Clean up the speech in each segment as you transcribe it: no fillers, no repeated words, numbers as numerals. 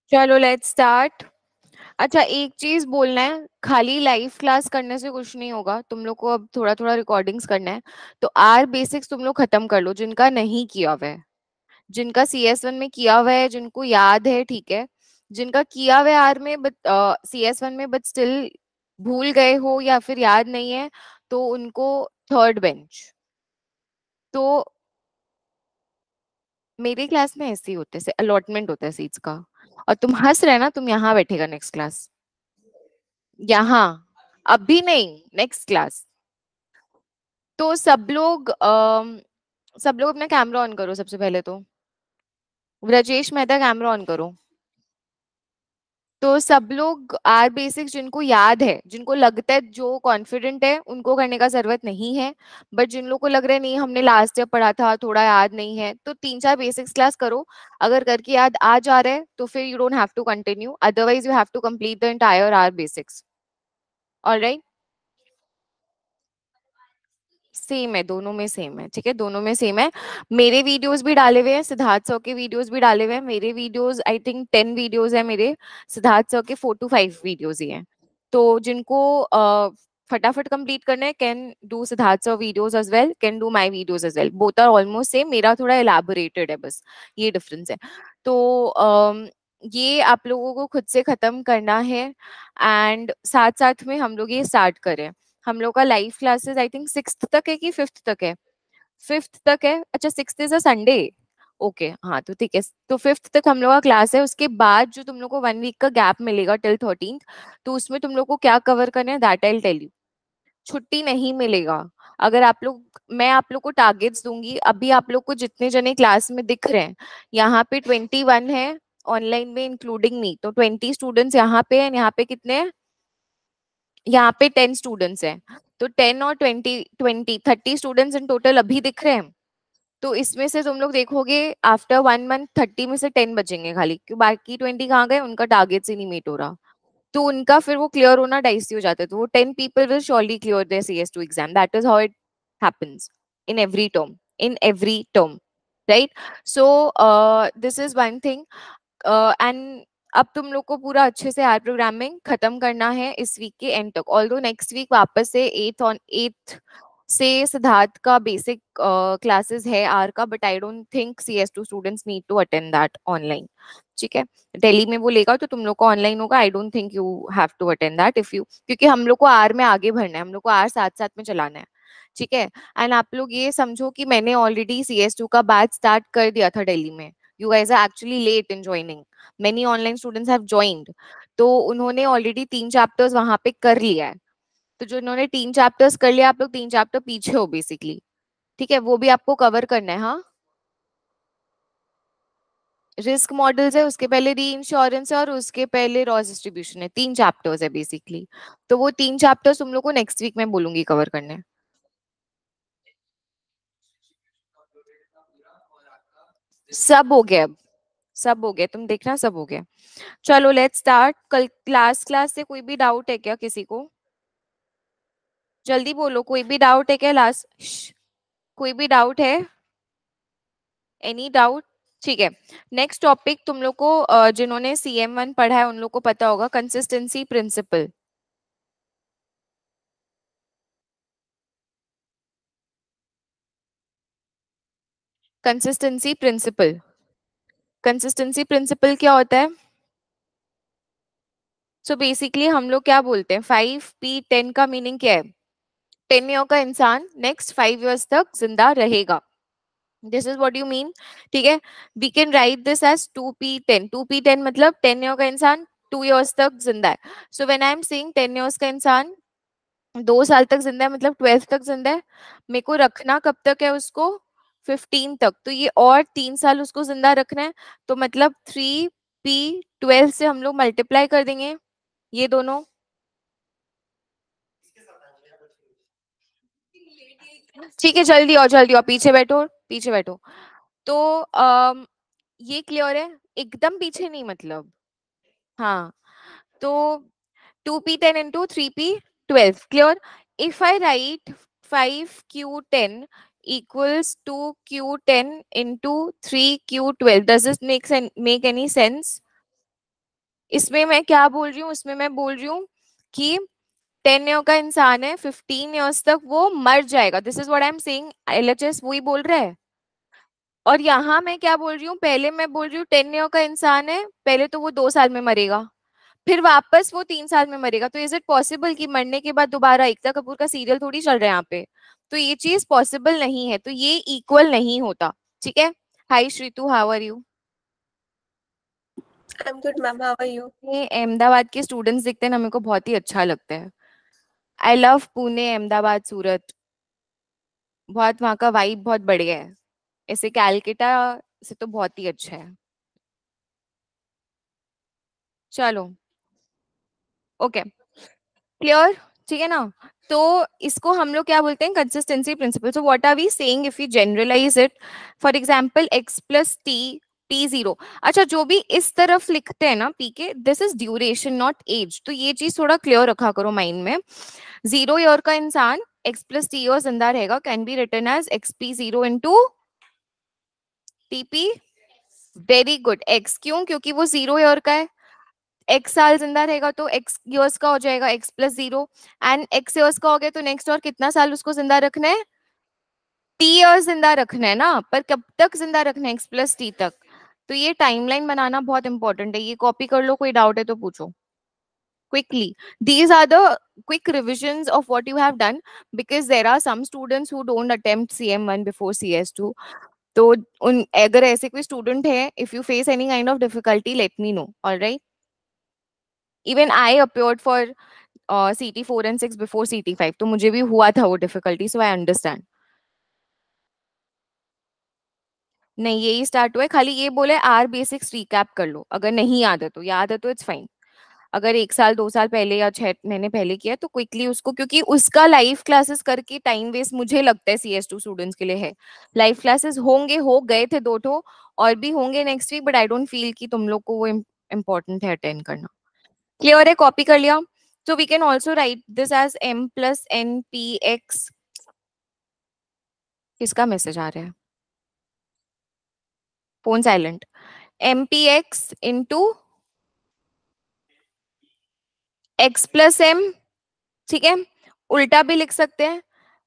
चलो let's start. अच्छा, एक चीज बोलना है, खाली लाइव क्लास करने से कुछ नहीं होगा, तुम लोग को अब थोड़ा थोड़ा रिकॉर्डिंग्स करना है। तो आर बेसिक्स तुम लोग खत्म कर लो, जिनका नहीं किया हुआ है। जिनका CS1 में किया हुआ है, जिनको याद है, ठीक है। जिनका किया हुआ है आर में बट CS1 में बट स्टिल भूल गए हो या फिर याद नहीं है, तो उनको थर्ड बेंच। तो मेरे क्लास में ऐसे ही होते हैं, अलॉटमेंट होता है सीट्स का। और तुम हंस रहे ना, तुम यहाँ बैठेगा नेक्स्ट क्लास। यहाँ, अभी नहीं, नेक्स्ट क्लास। तो सब लोग अपना कैमरा ऑन करो सबसे पहले तो। ब्रजेश मेहता, कैमरा ऑन करो। तो सब लोग आर बेसिक्स जिनको याद है, जिनको लगता है, जो कॉन्फिडेंट है, उनको करने का जरूरत नहीं है। बट जिन लोगों को लग रहा है नहीं हमने लास्ट ईयर पढ़ा था, थोड़ा याद नहीं है, तो 3-4 बेसिक्स क्लास करो। अगर करके याद आ जा रहा है तो फिर you don't have to continue, otherwise you have to complete the entire R basics. Alright. Same है, दोनों में सेम है, ठीक है, दोनों में सेम है। मेरे वीडियोस भी डाले हुए हैं, सिद्धार्थ सर के वीडियोस भी डाले हुए हैं। मेरे वीडियोस आई थिंक 10 वीडियोस है मेरे। सिद्धार्थ सर के 4 to 5 वीडियोस ही हैं। तो जिनको फटाफट कंप्लीट करना है, can do Siddharth sir videos as well, can do my videos as well, both are almost same. मेरा थोड़ा एलैबोरेटेड है, बस ये डिफरेंस है। तो ये आप लोगों को खुद से खत्म करना है। एंड साथ साथ में हम लोग ये स्टार्ट करें। हम लोग का live classes I think 6th तक है कि 5th तक है। 5th तक है, अच्छा 6th is a Sunday. Okay, हाँ तो ठीक है। तो 5th तक हम लोग का क्लास है, उसके बाद जो तुम लोग को 1 वीक का गैप मिलेगा टिल 13th, तो उसमें तुम लोग को क्या कवर करना है दैट आई टेल यू। छुट्टी नहीं मिलेगा। अगर आप लोग, मैं आप लोग को टारगेट्स दूंगी, अभी आप लोग को जितने जने क्लास में दिख रहे हैं, यहाँ पे 21 है ऑनलाइन में इंक्लूडिंग मी, तो 20 स्टूडेंट्स यहाँ पे हैं। यहाँ पे कितने हैं? यहाँ पे 10 स्टूडेंट्स हैं। तो 10 और 20, 20, 30 स्टूडेंट्स इन टोटल अभी दिख रहे हैं। तो इसमें से तुम लोग देखोगे आफ्टर 1 मंथ 30 में से 10 बचेंगे खाली, क्यों बाकी 20 कहाँ गए, उनका टारगेट ही नहीं मीट हो रहा। तो उनका फिर वो क्लियर होना डाइसी हो जाता है। तो वो 10 people will surely clear their CS2 exam, that is how it happens in every term, in every term, right. So this is one thing. And अब तुम लोग को पूरा अच्छे से आर प्रोग्रामिंग खत्म करना है इस वीक के एंड तक। ऑल्दो नेक्स्ट वीक वापस से 8 से सिद्धार्थ का बेसिक क्लासेस है आर का, but I don't think CS2 students need to attend that online. ठीक है, दिल्ली में वो लेगा तो तुम लोग को ऑनलाइन होगा। I don't think you have to attend that if you, क्योंकि हम लोग को आर में आगे बढ़ना है, हम लोग को आर साथ साथ में चलाना है। ठीक है। एंड आप लोग ये समझो कि मैंने ऑलरेडी CS2 का बैच स्टार्ट कर दिया था दिल्ली में। You guys are actually late in joining, many online students have joined. तो उन्होंने ऑलरेडी 3 चैप्टर्स वहां पे कर लिया है। तो जो इन्होंने 3 चैप्टर्स कर लिया, आप लोग 3 चैप्टर पीछे हो बेसिकली। ठीक है, वो भी आपको कवर करना है। हाँ, रिस्क मॉडल्स है, उसके पहले री इंश्योरेंस है, और उसके पहले रॉस डिस्ट्रीब्यूशन है। 3 चैप्टर्स है बेसिकली। तो वो 3 चैप्टर्स तुम लोग को नेक्स्ट वीक में बोलूंगी कवर करने। सब हो गया अब, सब हो गया, तुम देखना सब हो गया। चलो लेट्स स्टार्ट। कल क्लास से कोई भी डाउट है क्या किसी को? जल्दी बोलो, कोई भी डाउट है क्या लास्ट? कोई भी डाउट है? Any doubt? ठीक है। नेक्स्ट टॉपिक तुम लोग को जिन्होंने CM1 पढ़ा है उन लोग को पता होगा, consistency principle. Consistency principle. Consistency principle क्या होता है? सो बेसिकली हम लोग क्या बोलते हैं, 5P10 का मीनिंग क्या है? 10 ईयर का इंसान नेक्स्ट 5 इयर्स तक जिंदा रहेगा। This is what you mean. ठीक है। We can write this as 2P10। 2P10 मतलब 10 ईयर का इंसान 2 इयर्स तक जिंदा है। So when I am saying 10 years का इंसान 2 साल तक जिंदा है, मतलब 12 तक जिंदा है। मेरे को रखना कब तक है उसको? 15 तक। तो ये और 3 साल उसको जिंदा रखना है। तो मतलब 3P12 से हम लोग मल्टीप्लाई कर देंगे ये दोनों। ठीक है, जल्दी और जल्दी और, पीछे बैठो, पीछे बैठो। तो ये क्लियर है? एकदम पीछे नहीं मतलब। हाँ। तो 2P10 into 3P12 clear. If I write 5Q10 equals to Q10 into 3Q12, does this make any sense? इसमें मैं क्या बोल रही हूँ, इसमें मैं बोल रही हूँ कि 10 ईयर का इंसान है, 15 ईयर्स तक वो मर जाएगा, this is what I am saying, LHS वही बोल रहा है। और यहाँ मैं क्या बोल रही हूँ, पहले मैं बोल रही हूँ 10 ईयर का इंसान है, पहले तो वो 2 साल में मरेगा, फिर वापस वो 3 साल में मरेगा। तो इज इट पॉसिबल कि मरने के बाद दोबारा, एकता कपूर का सीरियल थोड़ी चल रहा है यहाँ पे, तो ये चीज पॉसिबल नहीं है, तो ये इक्वल नहीं होता। ठीक है। Hi Shritu, how are you? I'm good, ma'am. How are you? ये अहमदाबाद के स्टूडेंट्स दिखते हैं ना, मेरे को बहुत ही अच्छा लगता है। आई लव पुणे, अहमदाबाद, सूरत, बहुत वहाँ का वाइब बहुत बढ़िया है। ऐसे कैलकाटा से तो बहुत ही अच्छा है। चलो, ओके, क्लियर, ठीक है ना? तो इसको हम लोग क्या बोलते हैं, consistency principle. So what are we saying if you generalize it, for example x plus T, T zero. अच्छा, जो भी इस तरफ लिखते हैं ना पी के, this is duration not age, तो ये चीज थोड़ा क्लियर रखा करो माइंड में। 0 ईयर का इंसान x प्लस टी ईयर जिंदा रहेगा, can be written as X P zero into T P. Very good, x क्यों? क्योंकि वो 0 ईयर का है, x साल जिंदा रहेगा तो x इयर्स का हो जाएगा x plus zero, and x years का हो गया तो नेक्स्ट और कितना साल उसको जिंदा रखना है, t इयर्स जिंदा रखना है ना, पर कब तक जिंदा रखना है, x प्लस t तक। तो ये टाइमलाइन बनाना बहुत इंपॉर्टेंट है, ये कॉपी कर लो, कोई डाउट है तो पूछो quickly. These are the quick revisions of what you have done, because there are some students who don't attempt CM1 before CS2. तो उन, अगर ऐसे कोई स्टूडेंट है, if you face any kind of difficulty, let me know. All right. Even I appeared for CT4 and 6 before CT5, तो मुझे भी हुआ था वो डिफिकल्टी, सो आई अंडरस्टैंड। नहीं, यही स्टार्ट हुआ है, खाली ये बोले आर बेसिक्स रिकैप कर लो, अगर नहीं याद है तो, याद है तो इट्स फाइन। अगर 1 साल 2 साल पहले या 6 महीने पहले किया तो क्विकली उसको, क्योंकि उसका लाइव क्लासेस करके टाइम वेस्ट मुझे लगता है CS2 स्टूडेंट्स के लिए है। लाइव क्लासेस होंगे, हो गए थे 2 ठो, और भी होंगे next week, but I don't feel कि तुम लोग को वो इम्पोर्टेंट है अटेंड करना। क्लियर है? कॉपी कर लिया? So we can also write this as m plus npx। किसका मैसेज आ रहा है? Phone silent. mpx into x plus m, ठीक है? उल्टा भी लिख सकते हैं,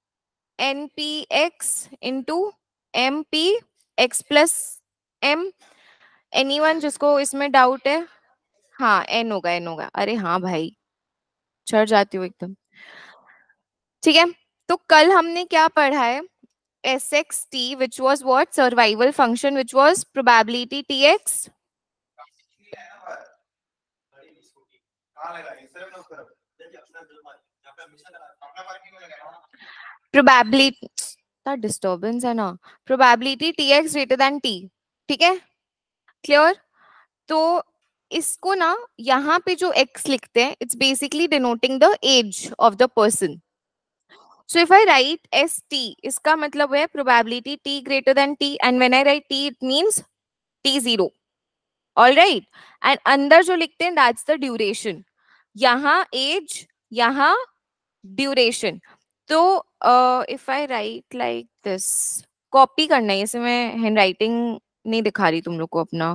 npx into mp x plus m। Anyone जिसको इसमें डाउट है? हाँ, n होगा, n होगा, अरे हाँ भाई, चढ़ जाती हूँ एकदम। ठीक है, तो कल हमने क्या पढ़ा है? SXT, which was what? Survival function, which was probability TX, probability, का डिस्टरबेंस है ना, probability TX greater than T। ठीक है, क्लियर? तो इसको ना, यहाँ पे जो x लिखते हैं, it's basically denoting the age of the person. So if I write ST, इसका मतलब है probability T greater than T, and when I write T, it means T0। All right, and अंदर जो लिखते हैं, दैट्स द ड्यूरेशन। यहाँ age, यहाँ duration. तो if I write like this, copy करना है इसे, मैं हैंड राइटिंग नहीं दिखा रही तुम लोग को अपना।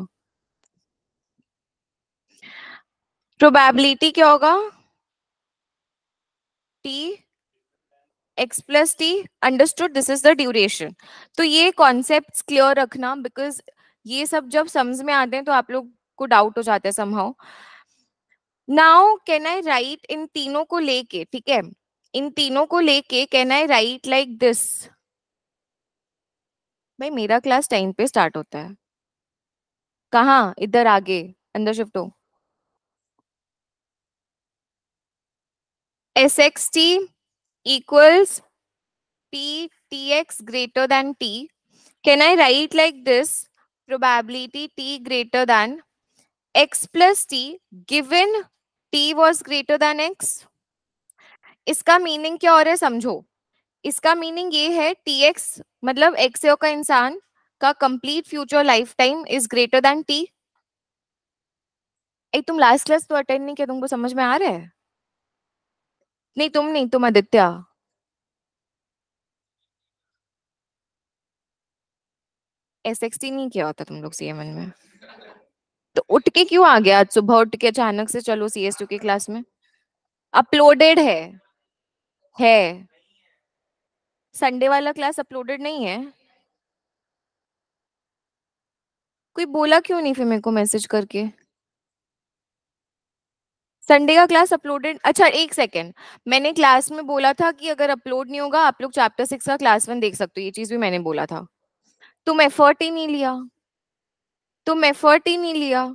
प्रोबेबिलिटी क्या होगा? T X plus T, understood, this is the duration. तो ये कॉन्सेप्ट्स क्लियर रखना, बिकॉज ये सब जब समझ में आते हैं तो आप लोग को डाउट हो जाता है somehow. Now can I write इन तीनों को लेके, ठीक है, इन तीनों को लेके can I write like this? भाई मेरा क्लास टाइम पे स्टार्ट होता है, कहाँ इधर आगे, अंदर शिफ्ट हो। SXT equals PTX greater than T. Can I write like this? Probability T greater than X plus T given T was greater than X. इसका मीनिंग क्या हो रहा है समझो। इसका मीनिंग ये है, TX मतलब X का इंसान का complete future life time is greater than T। ए, तुम लास्ट क्लास तो अटेंड नहीं किया, तुमको समझ में आ रहा है? नहीं तुम नहीं, तुम आदित्य। SXT नहीं किया होता तुम लोग CM1 में? तो उठ के क्यों आ गया आज सुबह, उठ के अचानक से चलो CS2 की क्लास में? अपलोडेड है। संडे वाला क्लास अपलोडेड नहीं है? कोई बोला क्यों नहीं फिर मेरे को मैसेज करके? संडे का क्लास अपलोडेड, अच्छा एक सेकेंड, मैंने क्लास में बोला था कि अगर अपलोड नहीं होगा आप लोग चैप्टर 6 का क्लास 1 देख सकते हो, ये चीज भी मैंने बोला था। तुम एफर्ट ही नहीं लिया, तुम एफर्ट ही नहीं लिया।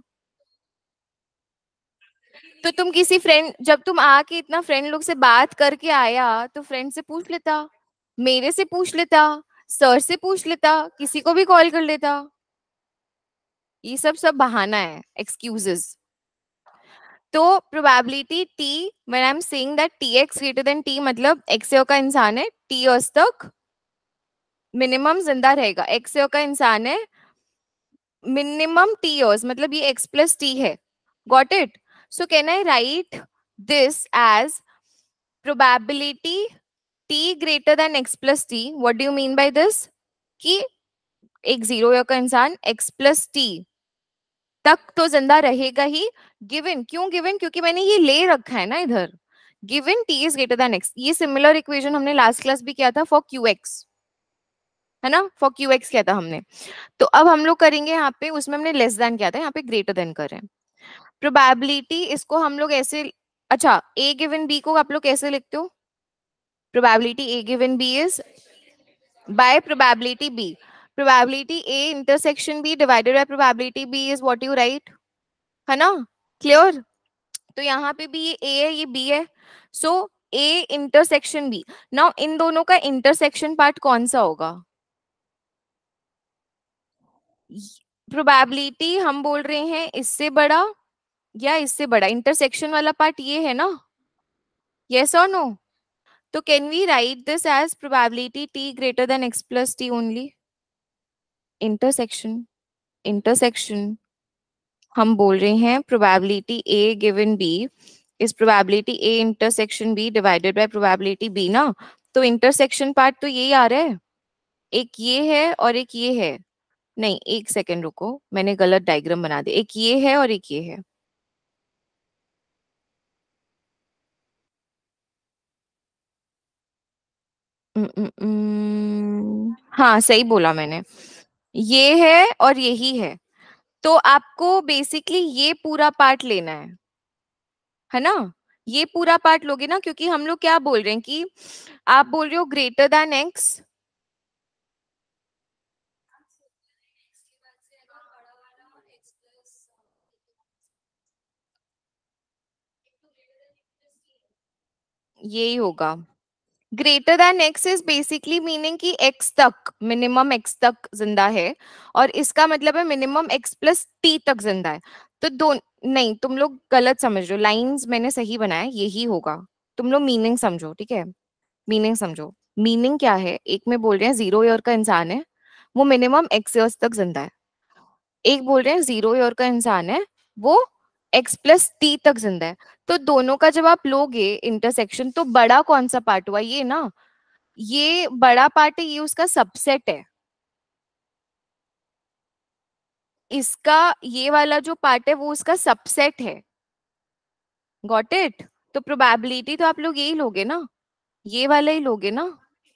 तो तुम किसी फ्रेंड, जब तुम आके इतना फ्रेंड लोग से बात करके आया तो फ्रेंड से पूछ लेता, मेरे से पूछ लेता, सर से पूछ लेता, किसी को भी कॉल कर लेता। ये सब सब बहाना है, एक्सक्यूजेस। तो probability T, when I am saying that T X greater than T, मतलब एक्स का इंसान है, टी ईयर्स तक मिनिमम जिंदा रहेगा। एक्स का इंसान है, मिनिमम टी ईयर्स, मतलब ये एक्स प्लस टी है। Got it? So can I write this as probability T greater than X plus T? What do you mean by this? कि एक 0 ईयर का इंसान एक्स प्लस टी तक तो जिंदा रहेगा ही। गिवन, क्यों गिवन? क्योंकि मैंने ये ले रखा है ना इधर, given T is greater than X. ये सिमिलर इक्वेशन हमने लास्ट क्लास भी किया था फॉर क्यू एक्स, है ना, फॉर क्यू एक्स किया था हमने। तो अब हम लोग करेंगे यहाँ पे, उसमें हमने लेस देन किया था, यहाँ पे ग्रेटर देन कर रहे हैं। प्रोबेबिलिटी इसको हम लोग ऐसे, अच्छा ए गिवन बी को आप लोग कैसे लिखते हो? Probability A given B is by probability B. Probability A intersection B divided by probability B is what you write, है ना? क्लियर? तो यहाँ पे भी ये ए है, ये बी है। So A intersection B. Now इन दोनों का इंटरसेक्शन पार्ट कौन सा होगा? प्रोबेबिलिटी हम बोल रहे हैं इससे बड़ा या इससे बड़ा, इंटरसेक्शन वाला पार्ट ये है ना? यस और नो? तो can we write this as probability T greater than X plus T only? Intersection, intersection हम बोल रहे हैं probability A given B is probability A intersection B divided by probability B ना? तो इंटरसेक्शन पार्ट तो यही आ रहा है, एक ये है और एक ये है। नहीं एक सेकेंड रुको, मैंने गलत डायग्राम बना दिया, एक ये है और एक ये है। हाँ सही बोला मैंने, ये है और यही है। तो आपको बेसिकली ये पूरा पार्ट लेना है ना? ये पूरा पार्ट लोगे ना, क्योंकि हम लोग क्या बोल रहे हैं कि आप बोल रहे हो ग्रेटर देन एक्स, यही होगा। Greater than X is basically meaning कि एक्स तक, मिनिमम एक्स तक जिंदा है, और इसका मतलब है मिनिमम एक्स प्लस टी तक जिंदा है। तो दो, नहीं तुम लोग गलत समझ रहे हो, लाइंस मैंने सही बनाया, यही होगा। तुम लोग मीनिंग समझो, ठीक है? मीनिंग समझो। मीनिंग क्या है, एक में बोल रहे हैं 0 ईयर का इंसान है, वो मिनिमम एक्स ईयर्स तक जिंदा है। एक बोल रहे हैं 0 ईयर का इंसान है, वो एक्स प्लस टी तक जिंदा है। तो दोनों का जब आप लोगे इंटरसेक्शन, तो बड़ा कौन सा पार्ट हुआ ये ना? ये बड़ा पार्ट है, ये उसका सबसेट है। इसका ये वाला जो पार्ट है वो उसका सबसेट है। Got it? तो प्रोबेबिलिटी तो आप लोग यही लोगे ना, ये वाला ही लोगे ना।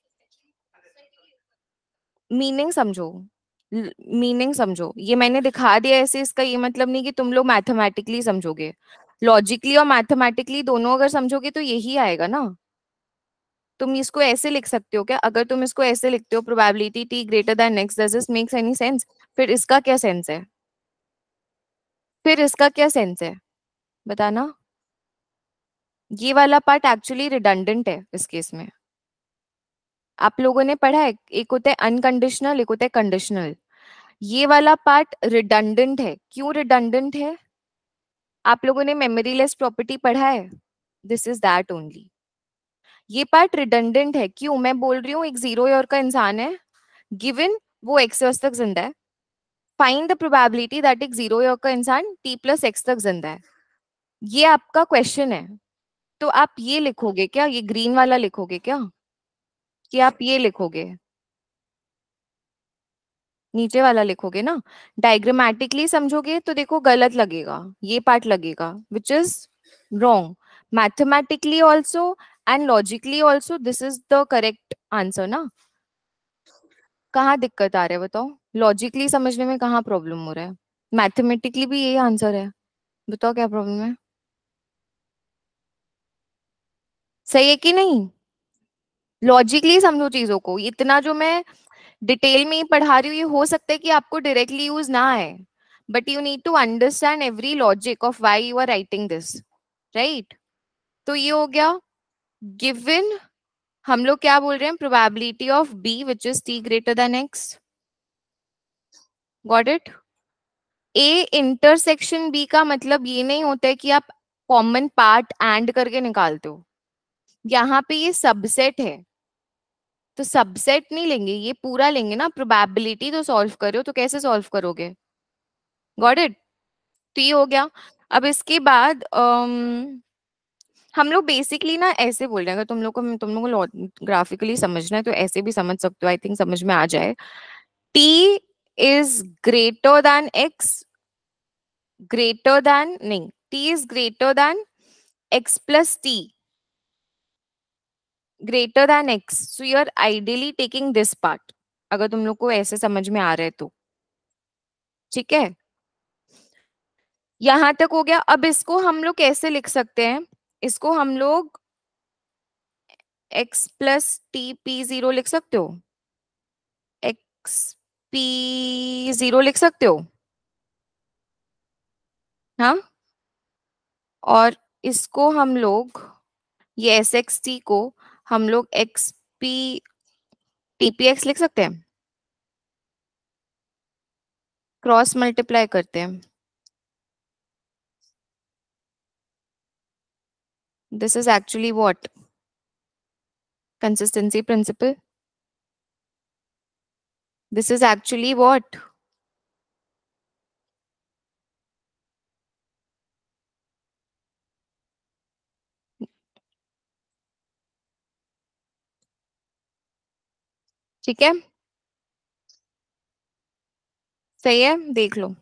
मीनिंग समझो, मीनिंग समझो, ये मैंने दिखा दिया ऐसे, इसका ये मतलब नहीं कि तुम लोग मैथमेटिकली समझोगे। लॉजिकली और मैथमेटिकली दोनों अगर समझोगे तो यही आएगा ना। तुम इसको ऐसे लिख सकते हो क्या? अगर तुम इसको ऐसे लिखते हो probability T greater than X, does this makes any sense? फिर इसका क्या सेंस है? फिर इसका क्या सेंस है, बताना? ये वाला पार्ट एक्चुअली रिडंडेंट है इस केस में। आप लोगों ने पढ़ा है, एक होता है अनकंडीशनल, एक होता है कंडीशनल। ये वाला पार्ट रिडंडेंट है। क्यों रिडंडेंट है? आप लोगों ने मेमोरी लेस प्रॉपर्टी पढ़ा है, दिस इज दैट ओनली। ये पार्ट रिडंडेंट है। क्यों? मैं बोल रही हूँ एक 0 ईयर का इंसान है, गिवन वो एक्स ईयर्स तक जिंदा है, फाइंड द प्रोबेबिलिटी दैट एक 0 ईयर का इंसान टी प्लस एक्स तक जिंदा है। ये आपका क्वेश्चन है। तो आप ये लिखोगे क्या, ये ग्रीन वाला लिखोगे क्या, कि आप ये लिखोगे? नीचे वाला लिखोगे ना, डायग्रामेटिकली समझोगे तो देखो गलत लगेगा, ये पार्ट लगेगा which is wrong, mathematically also and logically also this is the correct answer ना। कहाँ दिक्कत आ रहा है बताओ, लॉजिकली समझने में कहाँ प्रॉब्लम हो रहा है, मैथमेटिकली भी यही आंसर है, बताओ क्या प्रॉब्लम है, सही है कि नहीं। लॉजिकली समझो चीजों को, इतना जो मैं डिटेल में ही पढ़ा रही हूँ ये हो सकता है कि आपको डायरेक्टली यूज ना आए, but you need to understand every logic of why you are writing this, right. तो ये हो गया गिवन, हम लोग क्या बोल रहे हैं, probability of B which is T greater than X, got it. A intersection B का मतलब ये नहीं होता है कि आप कॉमन पार्ट एंड करके निकालते हो, यहाँ पे ये सबसेट है, तो सबसेट नहीं लेंगे, ये पूरा लेंगे ना, प्रोबेबिलिटी तो सॉल्व करो, तो कैसे सॉल्व करोगे, गॉट इट। तो ये हो गया। अब इसके बाद हम लोग बेसिकली ना ऐसे बोल रहे हैं, अगर तुम लोग को ग्राफिकली समझना है तो ऐसे भी समझ सकते हो, आई थिंक समझ में आ जाए। T is greater than X, greater than नहीं, T is greater than X plus T, greater than X, so you are ideally taking this part, अगर तुम लोग को ऐसे समझ में आ रहा है तो ठीक है। यहां तक हो गया। अब इसको हम लोग कैसे लिख सकते हैं, इसको हम लोग X plus T P zero लिख सकते हो, एक्स पी जीरो लिख सकते हो, हाँ। और इसको हम लोग, ये एस एक्स टी को हम लोग X P T P X लिख सकते हैं, क्रॉस मल्टीप्लाई करते हैं, this is actually what, consistency principle, this is actually what, ठीक है, सही है, देख लो।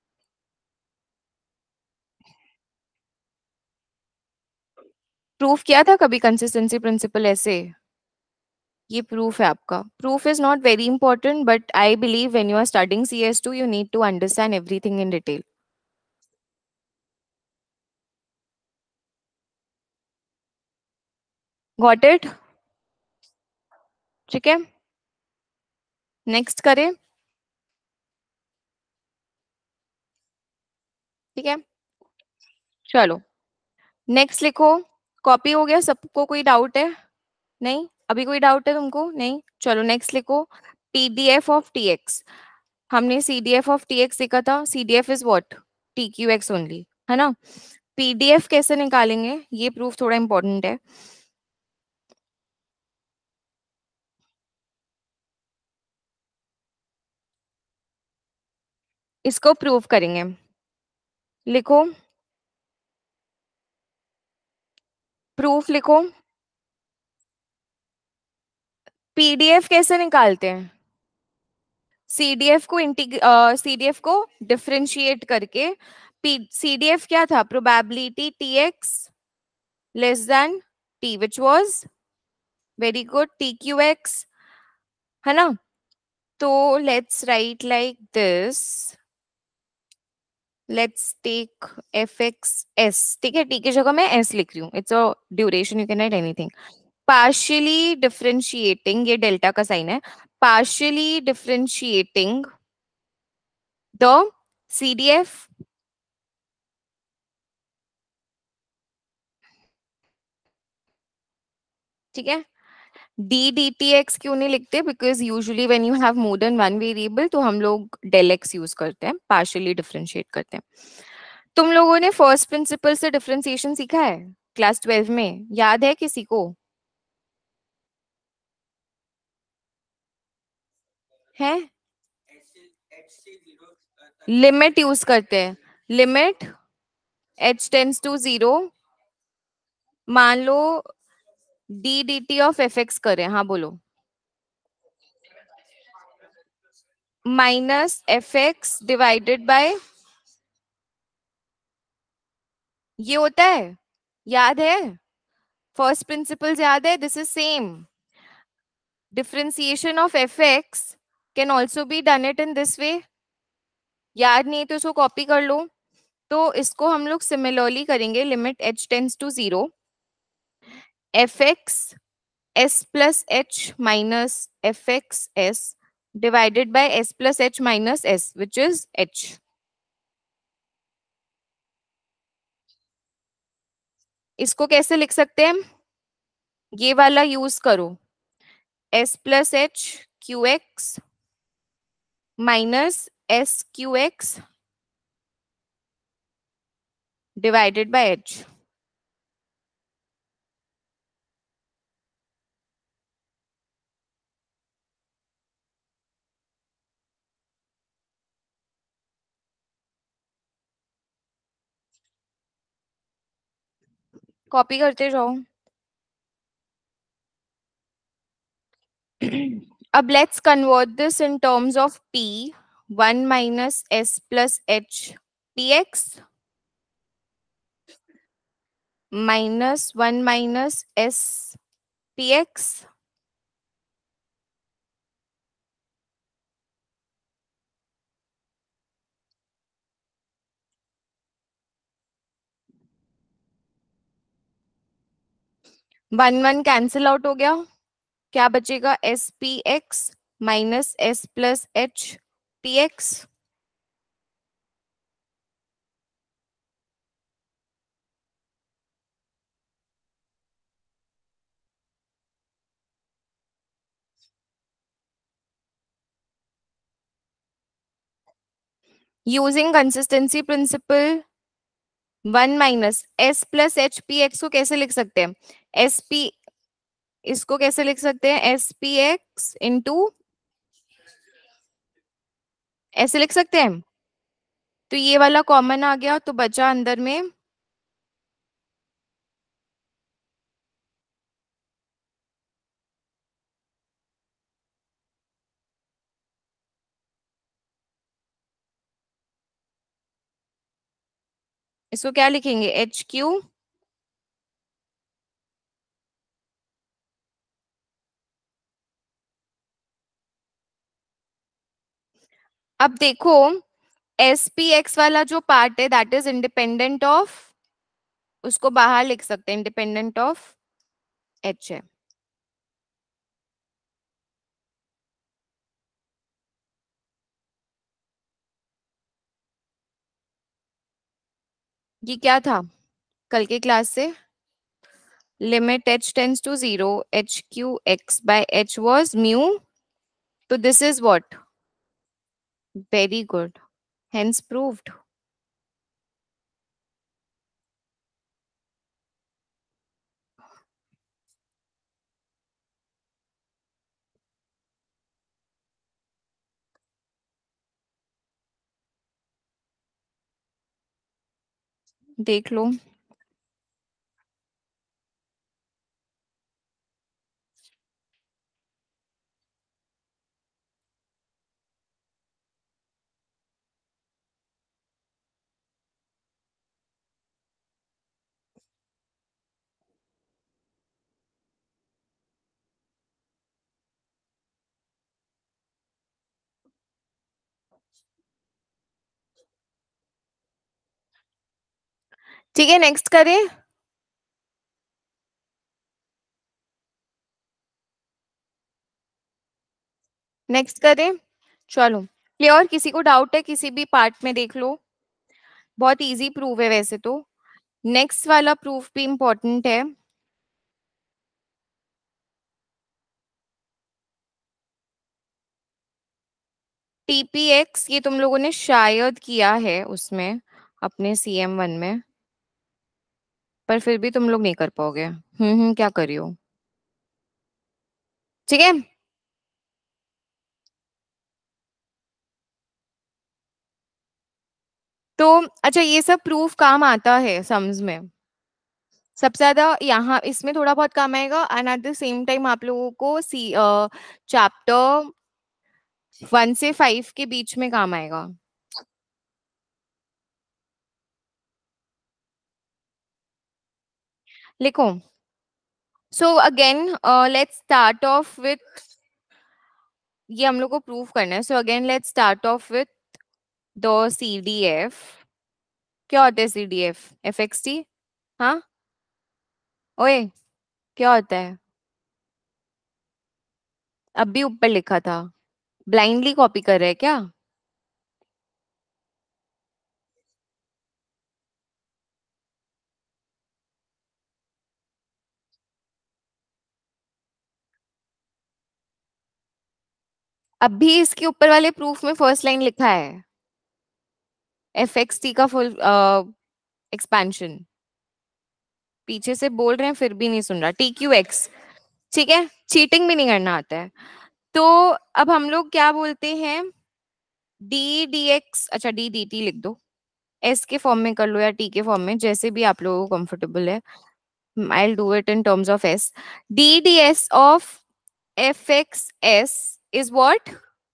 प्रूफ किया था कभी कंसिस्टेंसी प्रिंसिपल ऐसे, ये प्रूफ है आपका, proof is not very important but I believe when you are studying CS2 you need to understand everything in detail, got it, ठीक है। नेक्स्ट करें, ठीक है, चलो नेक्स्ट लिखो। कॉपी हो गया सबको, कोई डाउट है, नहीं अभी कोई डाउट है तुमको, नहीं, चलो नेक्स्ट लिखो। PDF ऑफ TX, हमने CDF ऑफ TX सीखा था, CDF is what, TQX only, है ना। PDF कैसे निकालेंगे, ये प्रूफ थोड़ा इंपॉर्टेंट है, इसको प्रूव करेंगे, लिखो, प्रूफ लिखो। PDF कैसे निकालते हैं, CDF को डिफरेंशिएट करके, CDF क्या था, probability TX less than T which was very good TQX, है ना। तो let's write like this, let's take FXS, ठीक है, T की जगह मैं S लिख रही हूँ, it's a duration, you can write anything, partially differentiating, ये डेल्टा का साइन है, partially differentiating the CDF, ठीक है। DDTX क्यों नहीं लिखते, because usually when you have more than one variable तो हम लोग डेल एक्स यूज करते हैं, पार्शियली डिफरेंशिएट करते हैं। तुम लोगों ने फर्स्ट प्रिंसिपल से डिफरेंशिएशन सीखा है क्लास 12 में, याद है किसी को, है, लिमिट यूज करते हैं, limit h tends to zero, मान लो DDT ऑफ FX करें, हाँ बोलो, minus F X divided by, ये होता है, याद है, फर्स्ट प्रिंसिपल्स याद है, this is same. Differentiation of F X can also be done it in this way. याद नहीं है तो इसको कॉपी कर लो. तो इसको हम लोग सिमिलरली करेंगे. Limit H tends to zero, F X S plus H minus F X S divided by S plus H minus S which is H. इसको कैसे लिख सकते हैं हम? ये वाला यूज करो, S plus H Q X minus S Q X divided by H. Copy करते जाओ. अब let's convert this in terms of p, 1 minus s plus h px minus 1 minus s px. 1 1 cancel out हो गया. क्या बचेगा? S P X minus S plus H P X. Using consistency principle, 1 minus S plus H P X को कैसे लिख सकते हैं? S P, इसको कैसे लिख सकते हैं? एस पी एक्स इंटू, ऐसे लिख सकते हैं. तो ये वाला कॉमन आ गया तो बचा अंदर में इसको क्या लिखेंगे? H Q. अब देखो, एस पी एक्स वाला जो पार्ट है दैट इज इंडिपेंडेंट ऑफ, उसको बाहर लिख सकते हैं, इंडिपेंडेंट ऑफ एच है. ये क्या था कल के क्लास से? Limit H tends to zero, H Q X by H was mu. तो this is what? Very good, hence proved. देख लो. ठीक है, नेक्स्ट करें. नेक्स्ट करें, चलो. क्लियर? किसी को डाउट है किसी भी पार्ट में? देख लो, बहुत इजी प्रूफ है वैसे तो. नेक्स्ट वाला प्रूफ भी इंपॉर्टेंट है. टीपीएक्स ये तुम लोगों ने शायद किया है उसमें, अपने CM1 में, पर फिर भी तुम लोग नहीं कर पाओगे. क्या कर रही हो? ठीक है. तो अच्छा, ये सब प्रूफ काम आता है सम्स में. सबसे ज्यादा यहाँ इसमें थोड़ा बहुत काम आएगा. And at the same time आप लोगों को सी चैप्टर 1 से 5 के बीच में काम आएगा। लिखो। So again let's start off with, ये हम लोग को प्रूव करना है। So again let's start off with the C D F. क्या होता है C D F? F X T. हाँ। ओए, क्या होता है? अभी ऊपर लिखा था। ब्लाइंडली कॉपी कर रहे हैं क्या? अभी इसके ऊपर वाले प्रूफ में फर्स्ट लाइन लिखा है एफ एक्स टी का फुल एक्सपेंशन। पीछे से बोल रहे हैं फिर भी नहीं सुन रहा। T Q X. ठीक है, चीटिंग भी नहीं करना आता है। तो अब हम लोग क्या बोलते हैं? डी डी एक्स, अच्छा डी डी टी लिख दो। एस के फॉर्म में कर लो या टी के फॉर्म में, जैसे भी आप लोगों को कंफर्टेबल है। I do it in terms of S. D D S of F X S is what?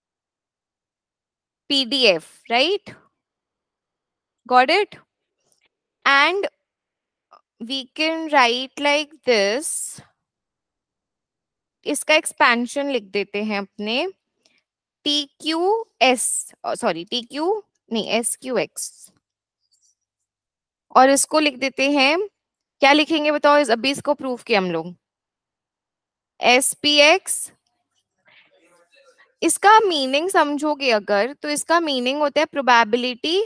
PDF, right? Got it? And we can write like this. इसका एक्सपेंशन लिख देते हैं अपने T Q S, sorry T Q नहीं, S Q X. और इसको लिख देते हैं, क्या लिखेंगे बताओ? अभी इसको प्रूफ किया हम लोग। S P X. इसका मीनिंग समझोगे अगर, तो इसका मीनिंग होता है प्रोबेबिलिटी।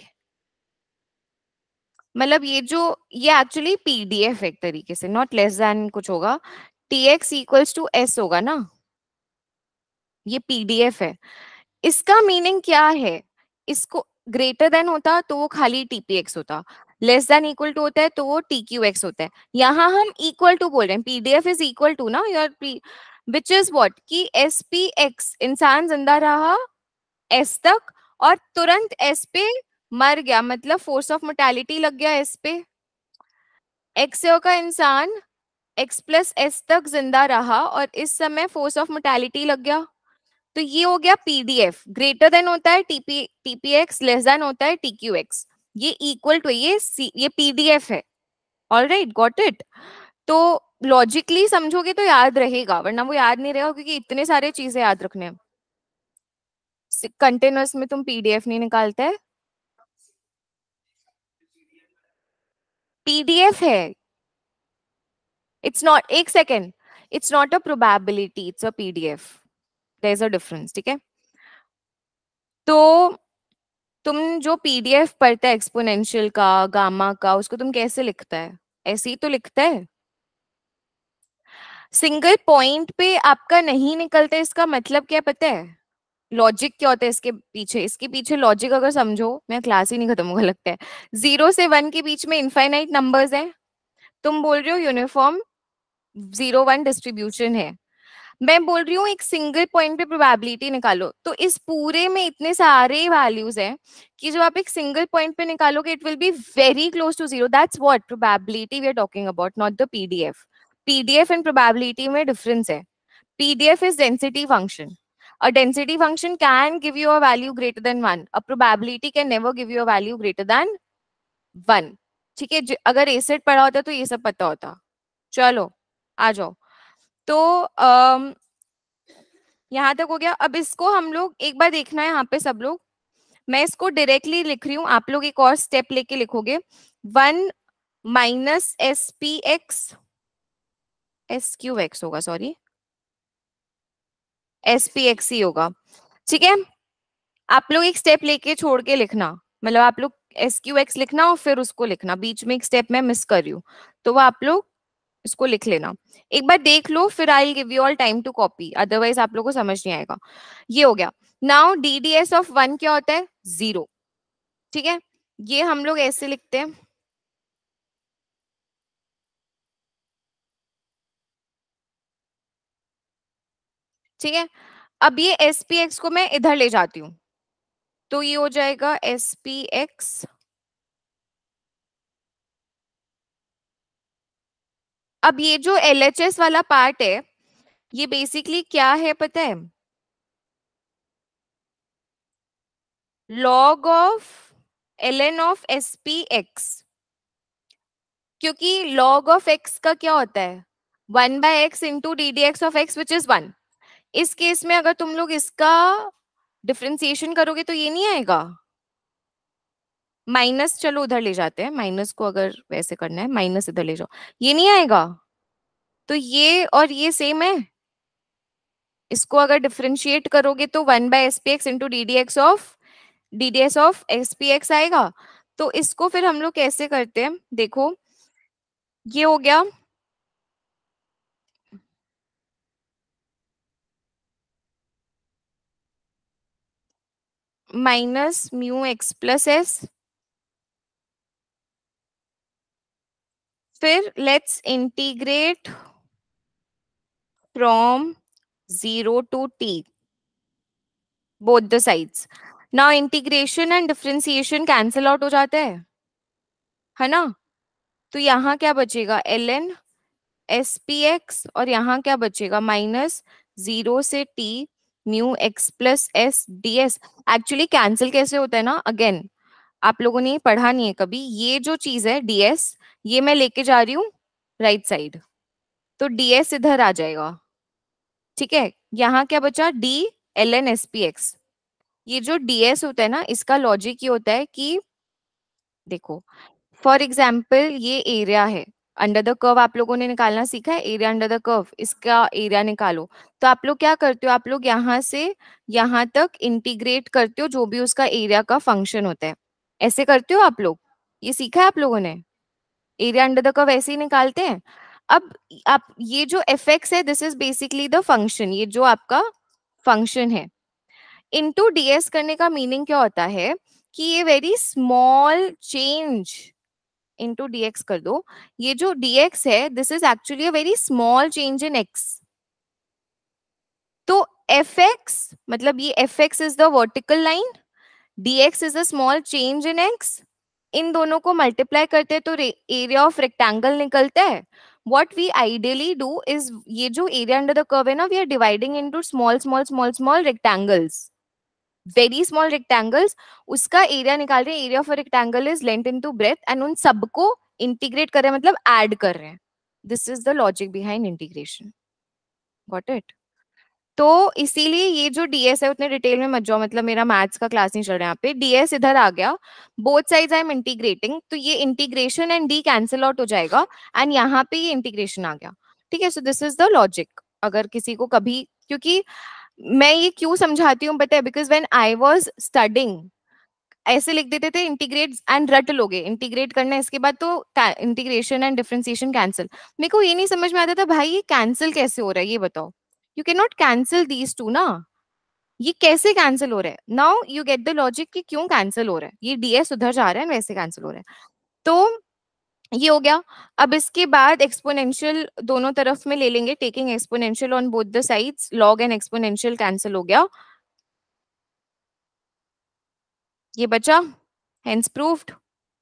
मतलब ये एक्चुअली पीडीएफ एक तरीके से, नॉट लेस देन कुछ होगा। T x equals to S होगा ना, ये पीडीएफ है। इसका मीनिंग क्या है? इसको ग्रेटर देन होता तो वो खाली टीपीएक्स होता, लेस देन इक्वल टू होता है तो वो टीक्यूएक्स होता है। यहाँ हम इक्वल टू बोल रहे हैं, पीडीएफ इज इक्वल टू ना your P, which is what कि एस पी एक्स, इंसान जिंदा रहा एस तक और तुरंत एस पे मर गया, मतलब फोर्स ऑफ मोर्टेलिटी लग गया एस पे। एक्स का इंसान एक्स प्लस एस तक जिंदा रहा और इस समय फोर्स ऑफ मोर्टेलिटी लग गया। तो ये हो गया पीडीएफ। ग्रेटर देन होता है टीपीएक्स, लेस देन होता है टीक्यूएक्स। ये इक्वल टू ये पीडीएफ है। Alright, got it? तो लॉजिकली समझोगे तो याद रहेगा, वरना वो याद नहीं रहेगा क्योंकि इतने सारे चीजें याद रखने हैं। कंटेनर्स में तुम पीडीएफ नहीं निकालते? पीडीएफ है। इट्स नॉट, एक second, it's not a probability, it's a PDF. There is a difference, ठीक है? तो तुम जो पीडीएफ पढ़ता है एक्सपोनेंशियल का, गामा का, उसको तुम कैसे लिखता है? ऐसे ही तो लिखता है। सिंगल पॉइंट पे आपका नहीं निकलता, इसका मतलब क्या पता है? लॉजिक क्या होता है इसके पीछे? इसके पीछे लॉजिक अगर समझो, मैं क्लास ही नहीं खत्म होगा लगता है। 0 से 1 के बीच में इनफाइनाइट नंबर्स हैं। तुम बोल रहे हो यूनिफॉर्म 0-1 डिस्ट्रीब्यूशन है। मैं बोल रही हूँ एक सिंगल पॉइंट पे प्रोबेबिलिटी निकालो। तो इस पूरे में इतने सारे वैल्यूज हैं कि जब आप एक सिंगल पॉइंट पे निकालोगे it will be very close to zero. That's what probability we are talking about, not the PDF. PDF and probability में डिफरेंस है। PDF is density function. A density function can give you a value greater than 1. A probability can never give you a value greater than 1. ठीक है, अगर ए set पढ़ा होता तो ये सब पता होता। चलो आ जाओ। तो यहाँ तक हो गया। अब इसको हम लोग एक बार देखना है यहाँ पे सब लोग। मैं इसको डायरेक्टली लिख रही हूँ, आप लोग एक और स्टेप लेके लिखोगे। 1 minus S P X, S Q X होगा, सॉरी एस पी एक्स ही होगा। ठीक है, आप लोग एक स्टेप लेके छोड़ के लिखना, मतलब आप लोग एस क्यू एक्स लिखना और फिर उसको लिखना। बीच में एक स्टेप मैं मिस कर रही हूँ, तो वो आप लोग इसको लिख लेना। एक बार देख लो, फिर I give you all time to copy, otherwise आप लोग को समझ नहीं आएगा। ये हो गया। नाउ डीडीएस ऑफ 1 क्या होता है? 0। ठीक है, ये हम लोग ऐसे लिखते हैं। ठीक है, अब ये एस पी एक्स को मैं इधर ले जाती हूँ, तो ये हो जाएगा एस पी एक्स। अब ये जो एल एच एस वाला पार्ट है, ये बेसिकली क्या है पता है? Log of ln of S P X, क्योंकि log ऑफ x का क्या होता है, 1/x into D D X of X which is 1। इस केस में अगर तुम लोग इसका डिफ्रेंसिएशन करोगे तो ये नहीं आएगा, माइनस, चलो उधर ले जाते हैं, माइनस को अगर वैसे करना है माइनस इधर ले जाओ, ये नहीं आएगा। तो ये और ये सेम है, इसको अगर डिफरेंशिएट करोगे तो 1/SPX into D D S of S P X आएगा। तो इसको फिर हम लोग कैसे करते हैं, देखो ये हो गया minus mu x plus S, फिर let's integrate from 0 to t both the sides. Now integration and differentiation cancel out हो जाता है ना। तो यहाँ क्या बचेगा, ln एस पी एक्स, और यहाँ क्या बचेगा, माइनस 0 से t mu x plus S D S. Actually cancel कैसे होता है ना, अगेन आप लोगों ने ये पढ़ा नहीं है कभी, ये जो चीज है ds, ये मैं लेके जा रही हूँ राइट साइड, तो ds इधर आ जाएगा, ठीक है। यहाँ क्या बचा, d ln S P X. ये जो ds होता है ना, इसका लॉजिक ये होता है कि देखो, फॉर एग्जाम्पल ये एरिया है, अंडर द कर्व आप लोगों ने निकालना सीखा है, एरिया अंडर द कर्व, इसका एरिया निकालो। तो आप लोग क्या करते हो, आप लोग यहाँ से यहाँ तक इंटीग्रेट करते हो जो भी उसका एरिया का फंक्शन होता है, ऐसे करते हो आप लोग, ये सीखा है आप लोगों ने, एरिया अंडर द कर्व ऐसे ही निकालते हैं। अब आप ये जो एफ एक्स है, this is basically the function, ये जो आपका फंक्शन है, इनटू डीएस करने का मीनिंग क्या होता है कि ये very small change, into dx कर दो, ये जो dx है this is actually a very small change in x। तो fx मतलब ये fx is the vertical line, dx is a small change in x, इन दोनों को मल्टीप्लाई करते हैं तो एरिया ऑफ रेक्टेंगल निकलता है। what we ideally do is ये जो एरिया अंडर द कर्व है ना, we are dividing into small small small small rectangles, very small rectangles, उसका एरिया निकाल रहे हैं, area of rectangle is length into breadth, and उन सबको इंटीग्रेट कर रहे हैं, मतलब ऐड कर रहे हैं। This is the logic behind integration, got it. तो इसीलिए ये जो डीएस है, उतने डिटेल में मत जाओ, मतलब मेरा मैथ्स का क्लास नहीं चल रहा है यहाँ पे, डीएस इधर आ गया, both sides I am integrating, तो ये integration and D cancel out हो जाएगा, एंड यहाँ पे ये इंटीग्रेशन आ गया, ठीक है। So this is the logic. अगर किसी को कभी, क्योंकि मैं ये क्यों समझाती हूँ पता है, because when I was studying ऐसे लिख देते थे इंटीग्रेट एंड रट लोगे, इंटीग्रेट करना है इसके बाद तो इंटीग्रेशन एंड डिफरेंशिएशन कैंसिल। मेरे को ये नहीं समझ में आता था भाई ये कैंसिल कैसे हो रहा है, ये बताओ, you can not cancel these two ना, ये कैसे कैंसिल हो रहा है। Now you get the logic कि क्यों कैंसिल हो रहा है, ये डीएस उधर जा रहा है वैसे कैंसिल हो रहा है। तो ये हो गया। अब इसके बाद एक्सपोनेंशियल दोनों तरफ में ले लेंगे, taking exponential on both the sides, log and exponential cancel हो गया, ये बचा, हेंस प्रूव्ड।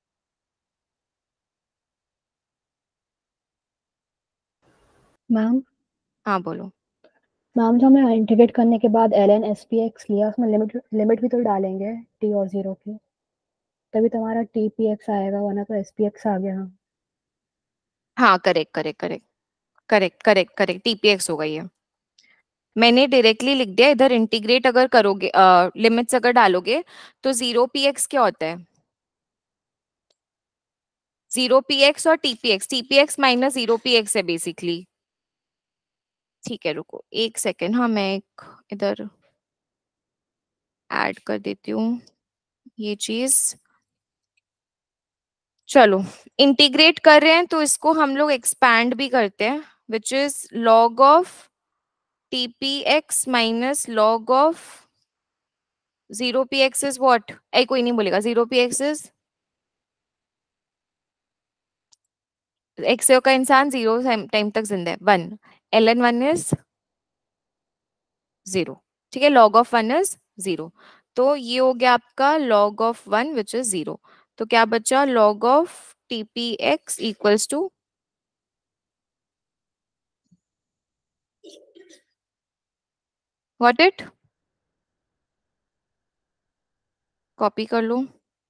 मैम हाँ बोलो। मैम जो हमने इंटीग्रेट करने के बाद L N S P X लिया, उसमें लिमिट लिमिट भी तो डालेंगे टी और जीरो की, तभी तो हमारा टी पी एक्स आएगा, वरना तो एस पी एक्स आ गया। हाँ correct correct correct correct correct correct, TPX होगा ये, मैंने डायरेक्टली लिख दिया इधर, इंटीग्रेट अगर करोगे लिमिट्स अगर डालोगे तो 0 px क्या होता है, 0 px और टीपीएक्स, टीपीएक्स माइनस 0 px है बेसिकली। ठीक है रुको एक सेकेंड, हाँ मैं एक इधर ऐड कर देती हूँ ये चीज। चलो इंटीग्रेट कर रहे हैं तो इसको हम लोग एक्सपैंड भी करते हैं, which is log of TPX minus log of 0 px is what, ऐ कोई नहीं बोलेगा, 0 px इज एक्स का इंसान 0 टाइम तक जिंदा है, 1, ln 1 इज 0, ठीक है, log ऑफ 1 इज 0, तो ये हो गया आपका log ऑफ 1 विच इज 0। तो क्या बचा, log of TPX equals to, what it, copy कर लो।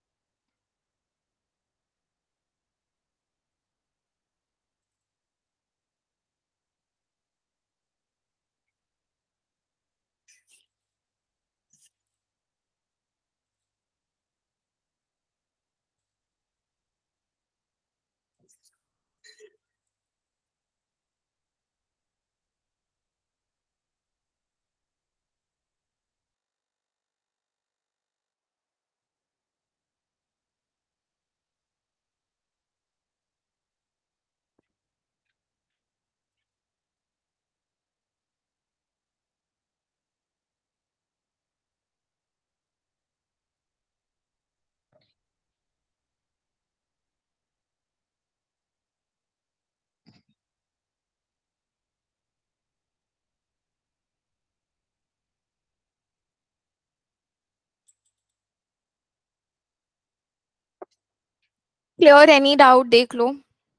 क्लियर, एनी डाउट देख लो।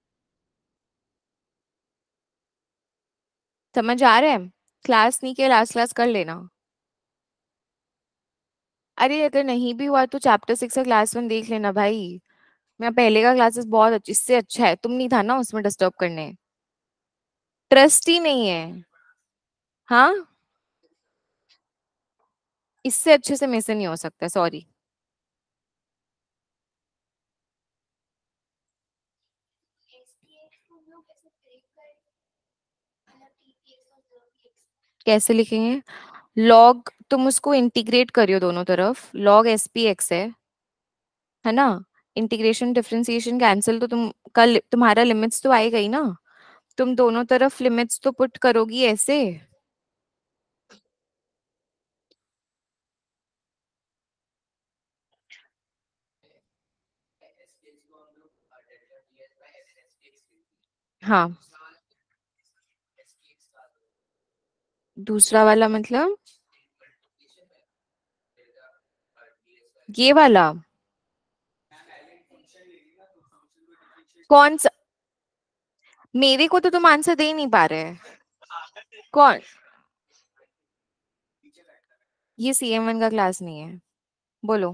समझ आ रहा है? क्लास नहीं किया, लास्ट क्लास कर लेना। अरे अगर नहीं भी हुआ तो चैप्टर 6 का क्लास 1 देख लेना भाई। मेरा पहले का क्लासेस बहुत इससे अच्छा है, तुम नहीं था ना उसमें डिस्टर्ब करने। ट्रस्ट ही नहीं है। हाँ, इससे अच्छे से मेरे से नहीं हो सकता, सॉरी। कैसे लिखेंगे? लॉग, तुम उसको इंटीग्रेट करियो दोनों तरफ, लॉग एस पी एक्स है ना। इंटीग्रेशन डिफरेंशिएशन कैंसिल, तो तुम्हारा लिमिट्स तो आएगा ही ना। तुम दोनों तरफ लिमिट्स तो पुट करोगी ऐसे। हाँ, दूसरा वाला मतलब ये वाला। कौन सा? मेरे को तो तुम आंसर दे नहीं पा रहे। कौन? ये CM1 का क्लास नहीं है। बोलो।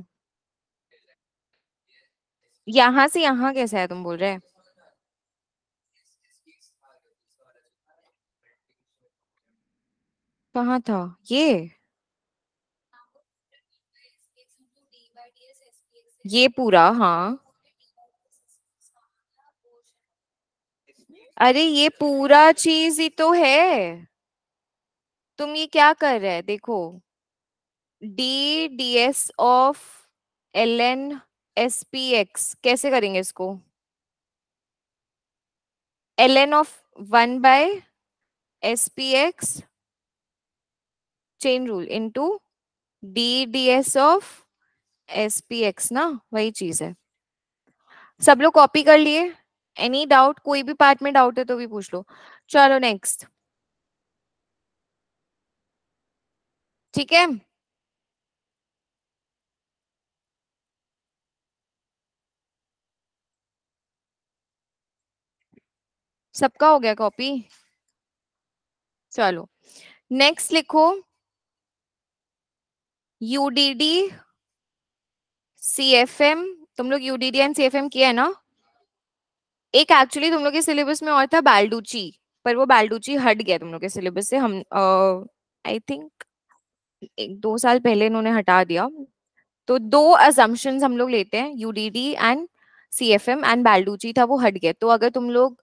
यहाँ से यहाँ कैसा है तुम बोल रहे? कहाँ था ये? ये पूरा, हाँ। अरे ये पूरा चीज ही तो है। तुम ये क्या कर रहे हैं, देखो। D ds of ln SPX कैसे करेंगे इसको? ln of 1/SPX chain rule into D ds of SPX ना, वही चीज है। सब लोग कॉपी कर लिए? Any doubt? कोई भी पार्ट में डाउट है तो भी पूछ लो। चलो नेक्स्ट। ठीक है। सबका हो गया कॉपी? चलो नेक्स्ट लिखो। UDD CFM। तुम लोग यूडीडी एंड CFM किया है ना? एक एक्चुअली तुम लोग के सिलेबस में और था बाल्डूची, पर वो बाल्डूची हट गया तुम लोग के सिलेबस से। हम आई थिंक 1-2 साल पहले इन्होंने हटा दिया। तो दो अजम्पशंस हम लोग लेते हैं, UDD and CFM, and Balducci था वो हट गया। तो अगर तुम लोग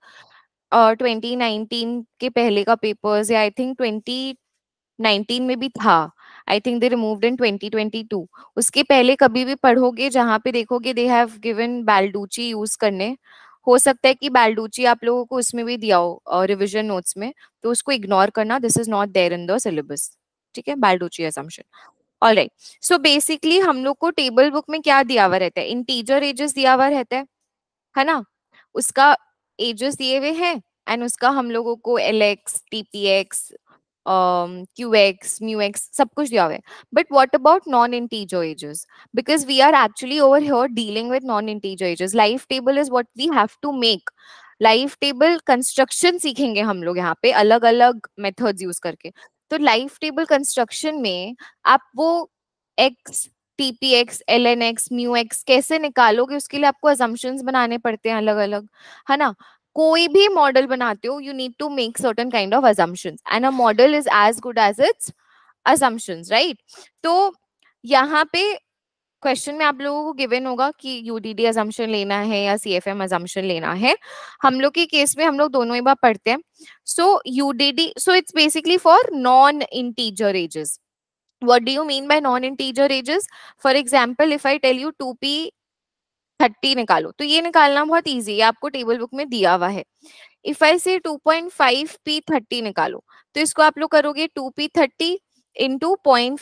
2019 के पहले का पेपर्स, या आई थिंक 2019 में भी था, I think they removed in 2022, उसके पहले कभी भी पढ़ोगे जहां पे देखोगे they have given Balducci use करने। हो सकता है कि बाल्डूची आप लोगों को उसमें भी दिया हो रिविजन नोट्स में, तो उसको इग्नोर करना, this is not there in the syllabus. ठीक है, Balducci assumption. Alright. So basically हम लोग को टेबल बुक में क्या दिया हुआ रहता है? इंटीजर एजेस दिया हुआ रहता है ना। उसका एजेस दिए हुए हैं, एंड उसका हम लोगों को LX TPX QX MUX सब कुछ दिया हुआ है। But what about non integer ages? Because we are actually over here dealing with non integer ages. Life table is what we have to make. Life table construction सीखेंगे हम लोग यहाँ पे अलग अलग मेथड्स यूज करके। तो लाइफ टेबल कंस्ट्रक्शन में आप वो X टीपीएक्स, एलएनएक्स, म्यूएक्स कैसे निकालोगे, उसके लिए आपको assumptions बनाने पड़ते हैं अलग अलग, है ना. कोई भी मॉडल बनाते हो, you need to make certain kind of assumptions and a model is as good as its assumptions, right? तो यहाँ पे क्वेश्चन में आप लोगों को गिवन होगा कि यूडीडी अजम्पशन लेना है या सीएफएम अजम्पशन लेना है. हम लोग के केस में हम लोग दोनों ही बार पढ़ते हैं. So UDD, so it's basically for non integer ages. What do you mean by non-integer ages? For example, if I tell you 2p30 निकालो, तो ये निकालना बहुत इजी है, आपको टेबल बुक में दिया हुआ है. If I say 2.5p30 निकालो, तो इसको आप लोग करोगे 2p30 इंटू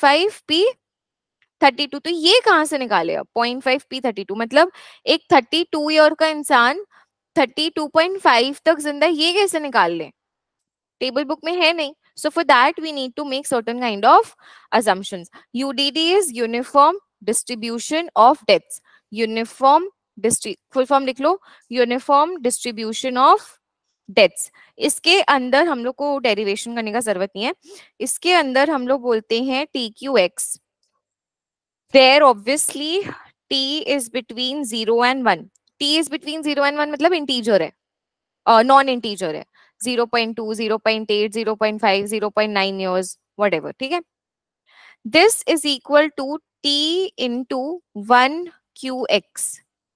0.5p32. तो ये कहाँ से निकालेगा 0.5p32? मतलब एक 32 ईयर का इंसान 32.5 तक जिंदा है, ये कैसे निकाल ले, टेबल बुक में है नहीं. So for that we need to make certain kind of assumptions. UDD is uniform distribution of deaths. Uniform full form लिख लो, uniform distribution of deaths. इसके अंदर हम लोग को डेरिवेशन करने का जरूरत नहीं है. इसके अंदर हम लोग बोलते हैं TQX. There obviously T is between 0 and 1. T is between 0 and 1 मतलब इंटीजर है, नॉन इंटीजर है. 0.2, 0.8, 0.5, 0.9 years, whatever. ठीक है. This is equal to T into 1QX.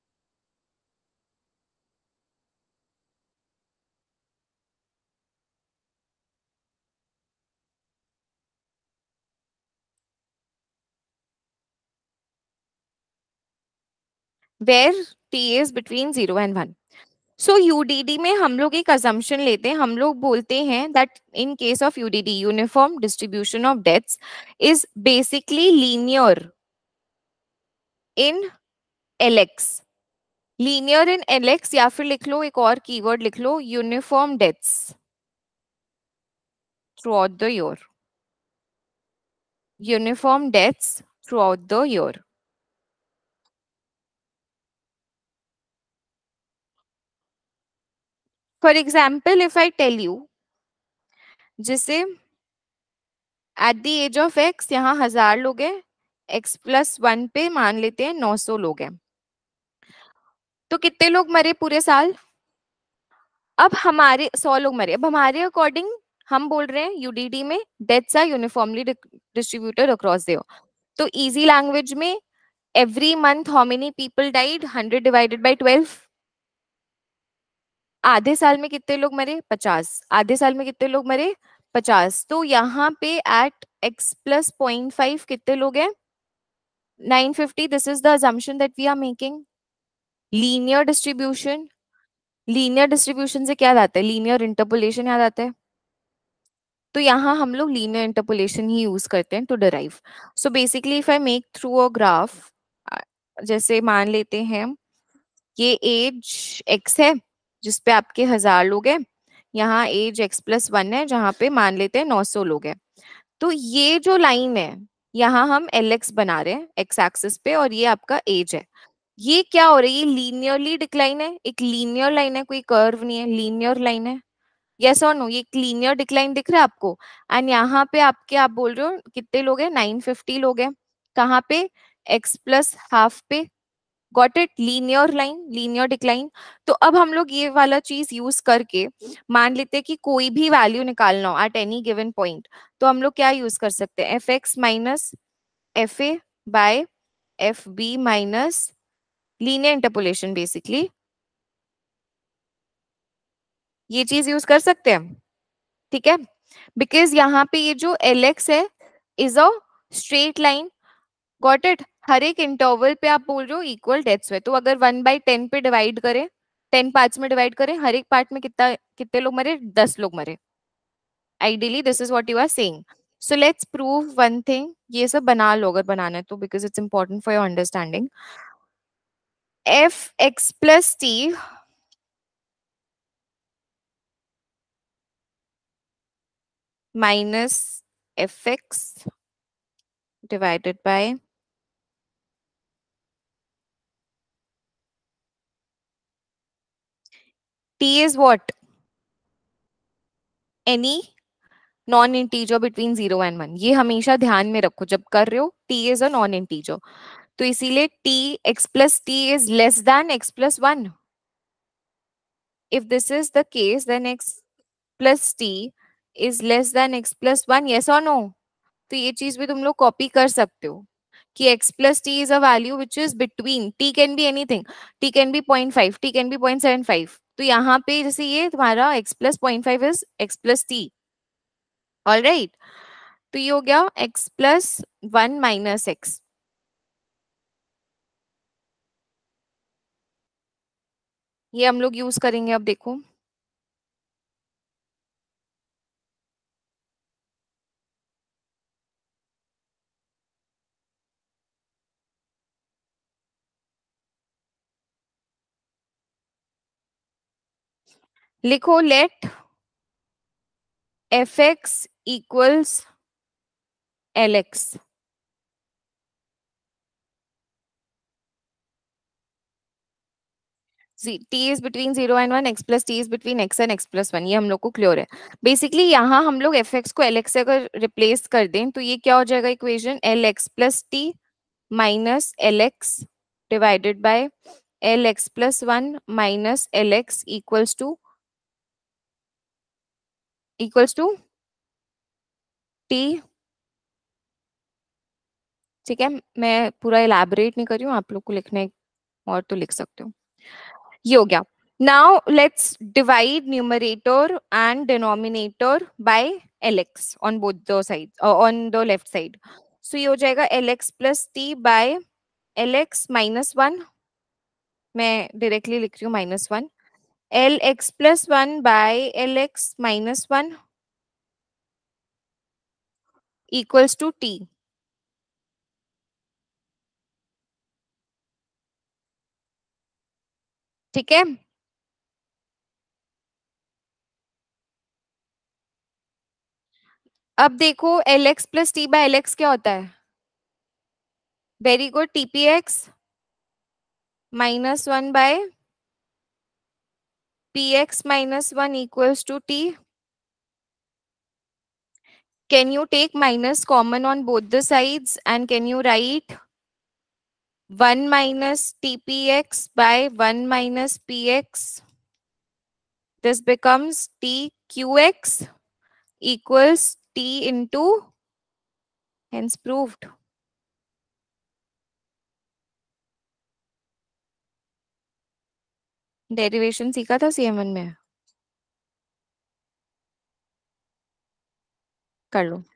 Where T is between 0 and 1. So UDD में हम लोग एक अजम्पशन लेते हैं, हम लोग बोलते हैं that in case of UDD uniform distribution of deaths is basically linear in LX. Linear in LX, या फिर लिख लो एक और कीवर्ड लिख लो, uniform deaths throughout the year. Uniform deaths throughout the year. For example if I tell you, जैसे at the age of X यहाँ 1000 लोग हैं, x+1 पे मान लेते हैं 900 लोग हैं, तो कितने लोग मरे पूरे साल. अब हमारे 100 लोग मरे. अब हमारे अकॉर्डिंग हम बोल रहे हैं यूडीडी में deaths are uniformly distributed across the year. तो इजी लैंग्वेज में every month how many people died, 100 divided by 12. आधे साल में कितने लोग मरे 50. आधे साल में कितने लोग मरे 50. तो यहाँ पे एट x+0.5 कितने लोग हैं 950. This is the assumption that we are making. Linear distribution, linear distribution से क्या याद आता है, लीनियर इंटरपोलेशन याद आता है. तो यहाँ हम लोग लीनियर इंटरपोलेशन ही यूज करते हैं to derive. So basically if I make through a graph, जैसे मान लेते हैं ये एज x है जिसपे आपके 1000 लोग हैं, यहाँ एज x+1 है जहाँ पे मान लेते हैं 900 लोग हैं. तो ये जो लाइन है यहाँ हम LX बना रहे हैं x एक्सिस पे, और ये आपका एज है. ये क्या हो रहा है, ये लीनियरली डिक्लाइन है, एक लीनियर लाइन है, कोई कर्व नहीं है, लीनियर लाइन है. यस और नो, ये लीनियर डिक्लाइन दिख रहा है आपको. एंड यहाँ पे आपके आप बोल रहे हो कितने लोग हैं 950 लोग हैं. कहाँ पे x+½ पे. Got it, linear line, linear decline. तो अब हम लोग ये वाला चीज यूज करके मान लेते हैं कि कोई भी वैल्यू निकालना हो एट एनी गिवन पॉइंट, तो हम लोग क्या यूज कर सकते हैं, fx minus fa by fb minus linear interpolation. Basically ये चीज यूज कर सकते हैं. ठीक है, बिकॉज यहाँ पे ये जो LX है is a straight line. Got it. हर एक इंटरवल पे आप बोल रहे हो इक्वल डेथ्स हुए, तो अगर 1/10 पे डिवाइड करें, 10 पार्ट्स में डिवाइड करें, हर एक पार्ट में कितने लोग मरे, 10 लोग मरे. Ideally this is what you are saying. So let's prove one thing. ये सब बना लो अगर बनाना है तो, because it's important for your understanding. fx+t minus fx divided by t is what, any non integer between 0 and 1, ये हमेशा ध्यान में रखो जब कर रहे हो. t is a non integer, तो इसीलिए t x plus t is less than x plus 1. If this is the case, then x plus t is less than x plus 1. Yes or no? तो ये चीज भी तुम लोग copy कर सकते हो कि x plus t is a value which is between, t can be anything, t can be 0.5, t can be 0.75. तो यहाँ पे जैसे ये तुम्हारा x plus 0.5 is x plus t. All right, तो ये हो गया x plus 1 minus x. ये हम लोग यूज करेंगे. अब देखो, लिखो let fx equals lx. t is between 0 and 1, x plus t is between x and x plus 1. ये हम लोग को क्लियर है. बेसिकली यहाँ हम लोग fx को lx से अगर रिप्लेस कर दें तो ये क्या हो जाएगा equation, lx plus t minus lx divided by lx plus 1 minus lx equals to t. ठीक है, मैं पूरा इलैबोरेट नहीं कर रही हूँ, आप लोग को लिखने और तो लिख सकते हो. ये हो गया. Now let's divide numerator and denominator by lx on both the sides, on the left side. So ये हो जाएगा lx plus t by lx minus 1. मैं डायरेक्टली लिख रही हूँ -1. lx plus 1 by lx minus 1 equals to t. ठीक है, अब देखो lx plus t by lx क्या होता है. Very good, tpx -1 by px minus 1 equals to t. Can you take minus common on both the sides and can you write 1 minus tpx by 1 minus px? This becomes tqx equals t into, hence proved. Derivation सीखा था CM1 में, कर लो.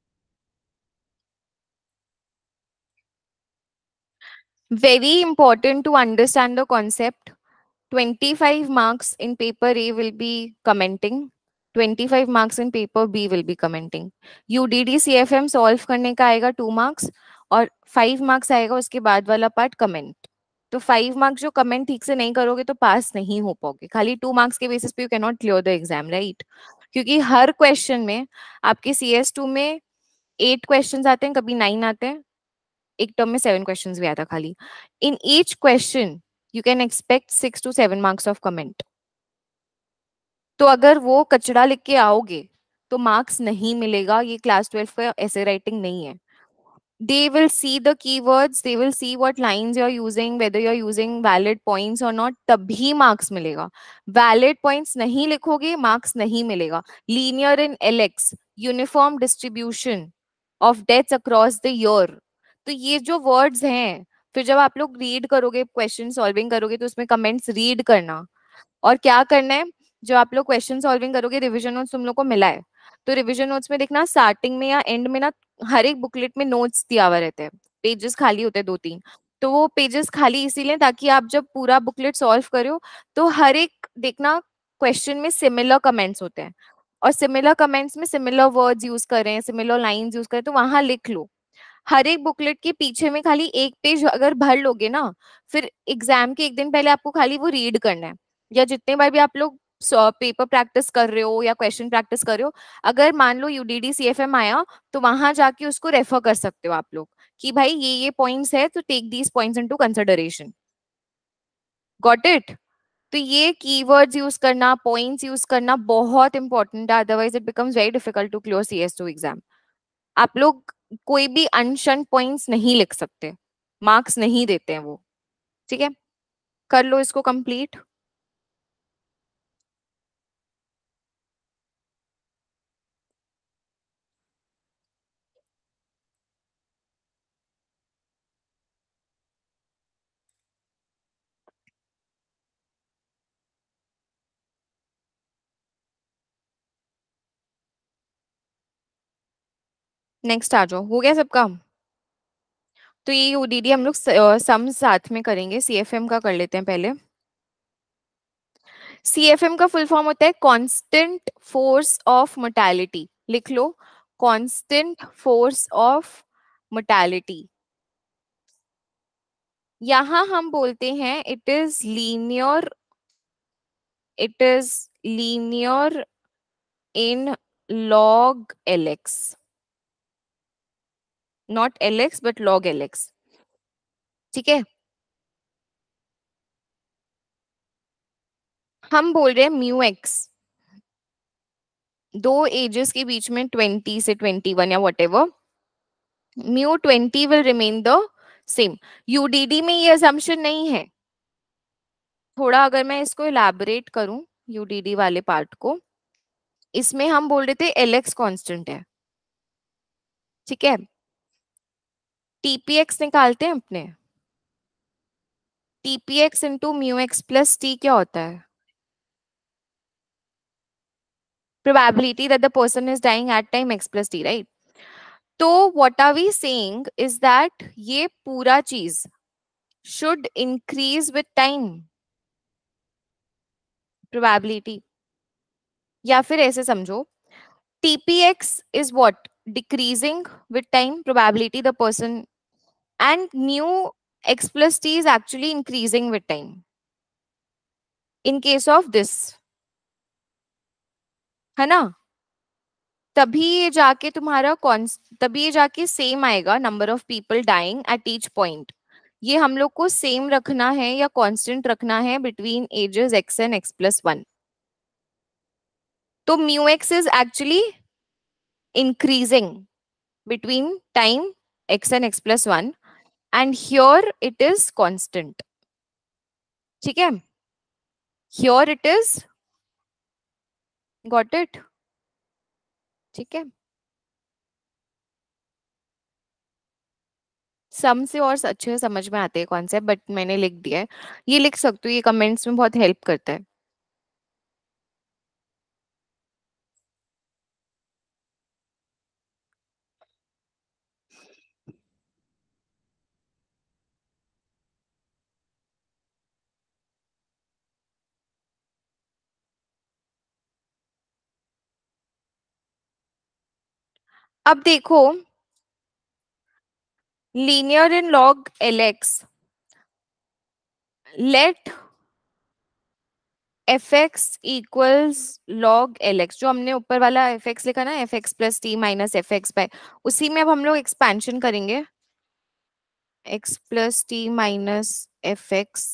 Very important to understand the concept. 25 marks in paper A will be commenting, 25 marks in paper B will be commenting. UDD CFM solve करने का आएगा 2 marks और 5 marks आएगा उसके बाद वाला पार्ट कमेंट. तो 5 मार्क्स जो कमेंट ठीक से नहीं करोगे तो पास नहीं हो पाओगे. खाली 2 मार्क्स के बेसिस पे you can not clear the exam, right? क्योंकि हर क्वेश्चन में आपके CS2 में 8 क्वेश्चंस आते हैं, कभी 9 आते हैं, एक टर्म में 7 क्वेश्चंस भी आता है खाली. In each question you can expect 6 to 7 marks of comment. तो अगर वो कचड़ा लिख के आओगे तो मार्क्स नहीं मिलेगा. ये क्लास 12 का ऐसे राइटिंग नहीं है. They will see the keywords, they will see what lines you're using, whether you're using valid points or not, तभी marks मिलेगा. Valid points नहीं लिखोगे, marks नहीं मिलेगा. Linear in LX, uniform distribution of deaths across the year. तो ये जो words हैं, फिर जब आप लोग read करोगे, question solving करोगे, तो उसमें comments read करना. और क्या करना है, जो आप लोग क्वेश्चन सॉल्विंग करोगे, रिवीजन नोट्स तुम लोग को मिला है, तो रिवीजन नोट्स में देखना स्टार्टिंग में या एंड में ना हर एक बुकलेट में नोट्स दिया हुआ रहते हैं, पेजेस खाली होते हैं 2-3. तो वो पेजेस खाली इसीलिए ताकि आप जब पूरा बुकलेट सॉल्व करो तो हर एक देखना क्वेश्चन में सिमिलर कमेंट्स होते हैं और सिमिलर कमेंट्स में सिमिलर वर्ड्स यूज करें, सिमिलर लाइंस यूज करें, तो वहां लिख लो. हर एक बुकलेट के पीछे में खाली एक पेज अगर भर लोगे ना, फिर एग्जाम के एक दिन पहले आपको खाली वो रीड करना है. या जितने बार भी आप लोग पेपर प्रैक्टिस कर रहे हो या क्वेश्चन प्रैक्टिस कर रहे हो, अगर मान लो UDD CFM आया तो वहां जाके उसको रेफर कर सकते हो आप लोग कि भाई ये पॉइंट्स है तो take these points into consideration. Got it? तो ये कीवर्ड्स यूज करना, पॉइंट्स यूज करना बहुत इंपॉर्टेंट है, otherwise it becomes very difficult to clear CS2 exam. आप लोग कोई भी अनशन पॉइंट्स नहीं लिख सकते, मार्क्स नहीं देते हैं वो। ठीक है, कर लो इसको कंप्लीट। नेक्स्ट आ जाओ, हो गया सबका? तो ये ODD हम लोग सम साथ में करेंगे। CFM का कर लेते हैं पहले। CFM का फुल फॉर्म होता है कांस्टेंट फोर्स ऑफ मोर्टेलिटी। लिख लो, कांस्टेंट फोर्स ऑफ मोर्टेलिटी। यहां हम बोलते हैं it is linear, it is linear in log LX, not LX but log LX। ठीक है, हम बोल रहे हैं म्यू एक्स, दो एजेस के बीच में 20 से 21 या whatever, mu 20 will remain the same. UDD में ये असम्पशन नहीं है। थोड़ा अगर मैं इसको इलैबोरेट करूं यूडीडी वाले पार्ट को, इसमें हम बोल रहे थे LX कांस्टेंट है। ठीक है, TPX निकालते हैं अपने, TPX into mu x plus T क्या होता है? Probability that the person is dying at time X plus T, right? तो what are we saying is that ये पूरा चीज should increase with time, probability। या फिर ऐसे समझो, TPX is what? Decreasing with time, probability the person, and mu X plus T is actually increasing with time in case of this, है ना? तभी ये जाके तुम्हारा तभी ये जाके सेम आएगा, number of people dying at each point. ये हम लोग को सेम रखना है या कांस्टेंट रखना है between ages X and X plus 1। तो mu x is actually increasing between time X and X plus 1, and here it is constant। ठीक है, here it is, got it? ठीक है, सम से और अच्छे से समझ में आते हैं कॉन्सेप्ट, बट मैंने लिख दिया है, ये लिख सकते हो, ये कमेंट्स में बहुत हेल्प करता है। अब देखो, linear in log LX, let fx equals log LX, जो हमने ऊपर वाला fx लिखा ना, fx plus T minus fx by, उसी में अब हम लोग एक्सपेंशन करेंगे, x plus T minus fx।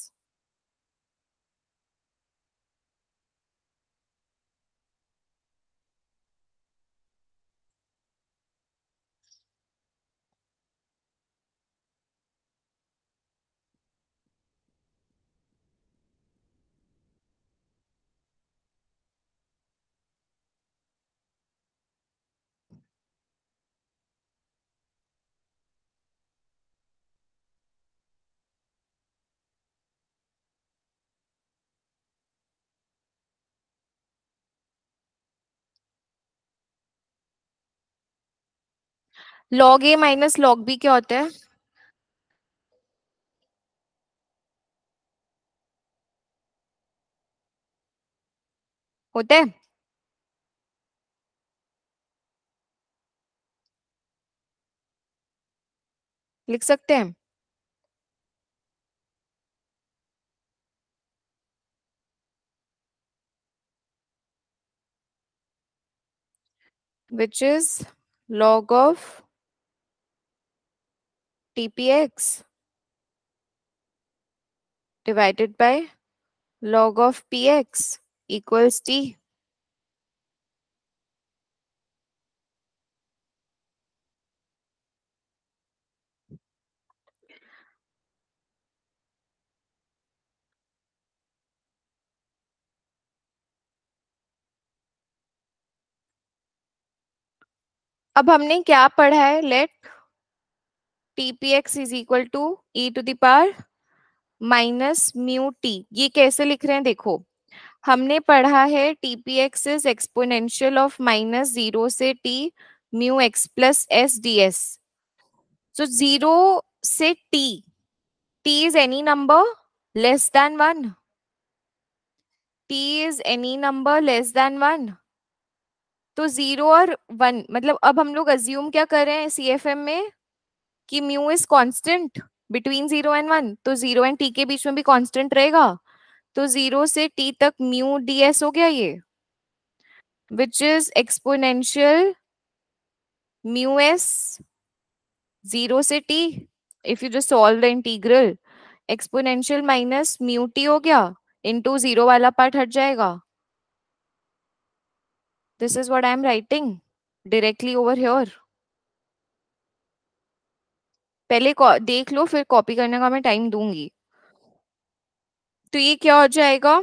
log a minus log b क्या होता है? होता है, लिख सकते हैं। which is log of TPX divided by log of px equals t. अब हमने क्या पढ़ा है? Let tpx is equal to e to the power minus mu T. ये कैसे लिख रहे हैं देखो, हमने पढ़ा है tpx is exponential of minus 0 से t mu x plus S D s. So 0 से t is any number less than 1, t is any number less than 1। तो 0 और 1 मतलब अब हम लोग अज्यूम क्या कर रहे हैं सीएफएम में कि mu is constant between 0 and 1, तो 0 एंड t के बीच में भी कांस्टेंट रहेगा। तो 0 से t तक म्यू ds हो गया ये, which is exponential mu s 0 से t। If you just solve the integral, exponential minus mu t हो गया, इनटू 0 वाला पार्ट हट जाएगा। This is what I am writing directly over here. पहले देख लो, फिर कॉपी करने का मैं टाइम दूंगी। तो ये क्या हो जाएगा?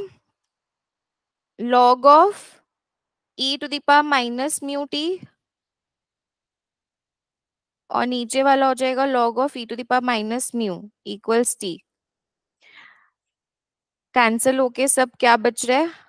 log of e to the power minus mu t, और नीचे वाला हो जाएगा log of e to the power minus mu equals t. Cancel होके सब क्या बच रहा है?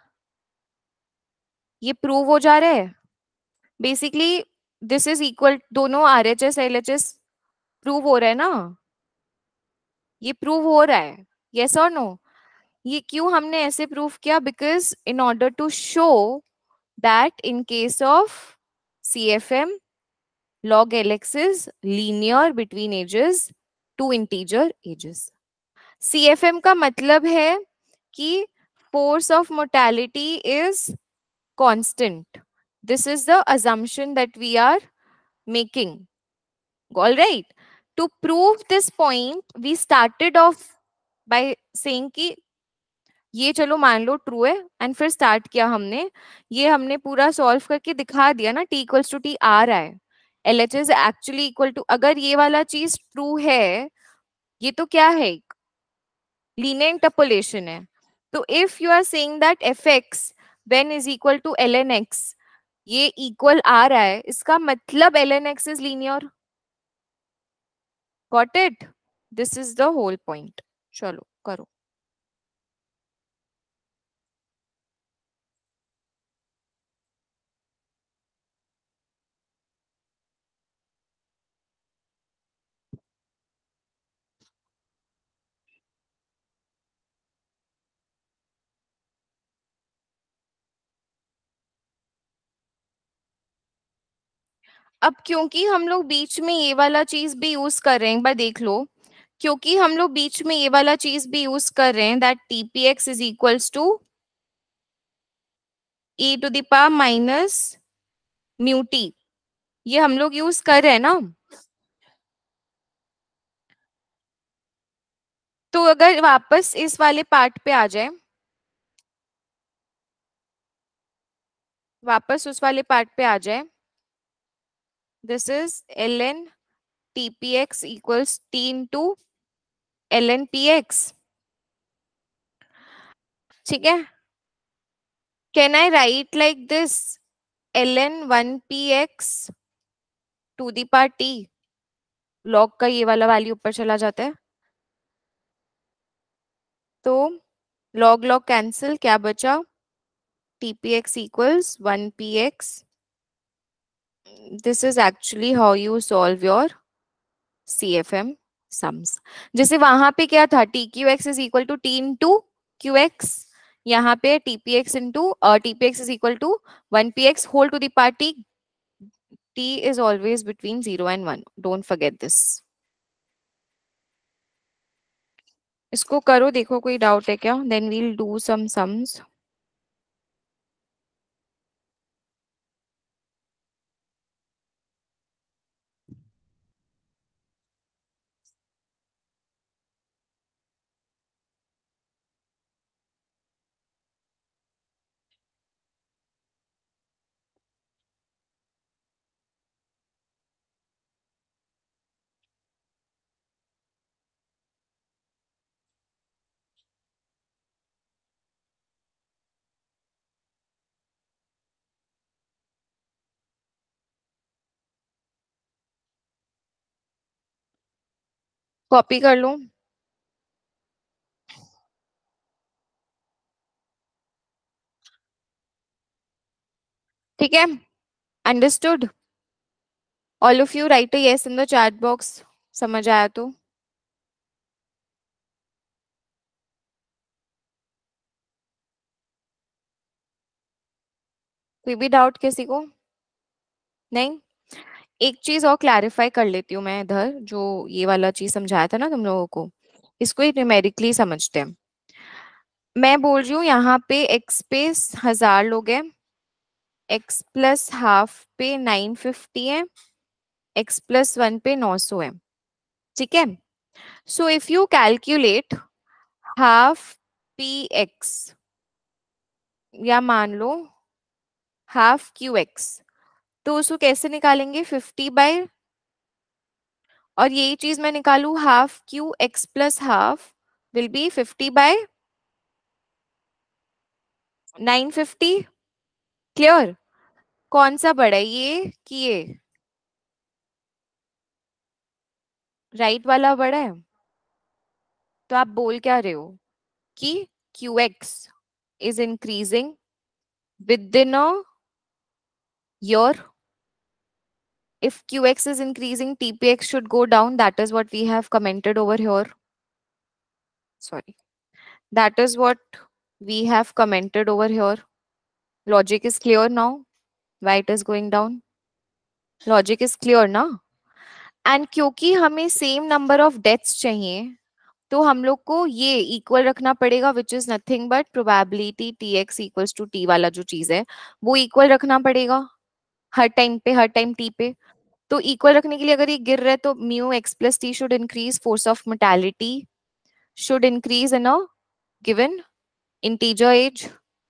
ये प्रूव हो जा रहा है बेसिकली। दिस इज इक्वल, दोनों R H S L H S prove हो रहा है ना, ये प्रूव हो रहा है, यस और नो? ये क्यों हमने ऐसे प्रूव किया? Because in order to show that in case of CFM log Lx is linear between ages, two integer ages। CFM का मतलब है कि force of mortality is constant। This is the assumption that we are making। All right, to prove this point we started off by saying कि ये चलो मान लो true है, एंड फिर स्टार्ट किया हमने, ये हमने पूरा सॉल्व करके दिखा दिया ना, t इक्वल्स टू टी आ रहा है, L H is actually equal to, अगर ये वाला चीज ट्रू है, ये तो क्या है, लीनियर इंटरपोलेशन है। तो if you are saying that f x when is equal to l n x, ये इक्वल आ रहा है, इसका मतलब l n x is linear. Got it? This is the whole point. चलो करो। अब क्योंकि हम लोग बीच में ये वाला चीज भी यूज कर रहे हैं, एक बार देख लो, क्योंकि हम लोग बीच में ये वाला चीज भी यूज कर रहे हैं that tpx is equals to e to the power minus mu T, ये हम लोग यूज कर रहे हैं ना। तो अगर वापस इस वाले पार्ट पे आ जाए, वापस उस वाले पार्ट पे आ जाए, this is ln tpx equals t into ln px। ठीक है, can I write like this, ln 1px to the power t, log का ये वाला वैल्यू ऊपर चला जाता है, तो लॉग लॉग कैंसिल, क्या बचा, tpx equals 1px। This is actually how you solve your CFM sums। जैसे वहां पे क्या था, tqx is equal to t into qx, यहाँ पे tpx into tpx is equal to 1px whole to the power t। t is always between 0 and 1, don't forget this। इसको करो, देखो कोई डाउट है क्या, then we'll do some sums. Copy कर लो। ठीक है, understood. All of you write a yes in the chat box, समझ आया तो। कोई भी डाउट किसी को? नहीं? एक चीज और क्लैरिफाई कर लेती हूँ मैं इधर, जो ये वाला चीज समझाया था ना तुम लोगों को, इसको ही न्यूमेरिकली समझते हैं। मैं बोल रही हूँ यहाँ पे एक्स पे 1000 लोग हैं, एक्स प्लस हाफ पे 950 है, एक्स प्लस 1 पे 900 है। ठीक है, so if you calculate half p x, या मान लो हाफ क्यू एक्स, तो उसको कैसे निकालेंगे? 50/, और यही चीज मैं निकालू half q x plus half will be 50/950। Clear? कौन सा बड़ा है, ये कि ये राइट वाला बड़ा है? तो आप बोल क्या रहे हो कि q x is increasing within a year, if qx is increasing tpx should go down, that is what we have commented over here. Sorry, that is what we have commented over here. Logic is clear now why it is going down? Logic is clear ना? And क्योंकि हमें same number of deaths चाहिए, तो हम लोग को ये equal रखना पड़ेगा, which is nothing but probability t x equals to t वाला जो चीज है वो इक्वल रखना पड़ेगा हर टाइम पे, हर टाइम टी पे। तो इक्वल रखने के लिए अगर ये गिर रहा है तो mu x plus t should increase, force of mortality should increase in a given integer age.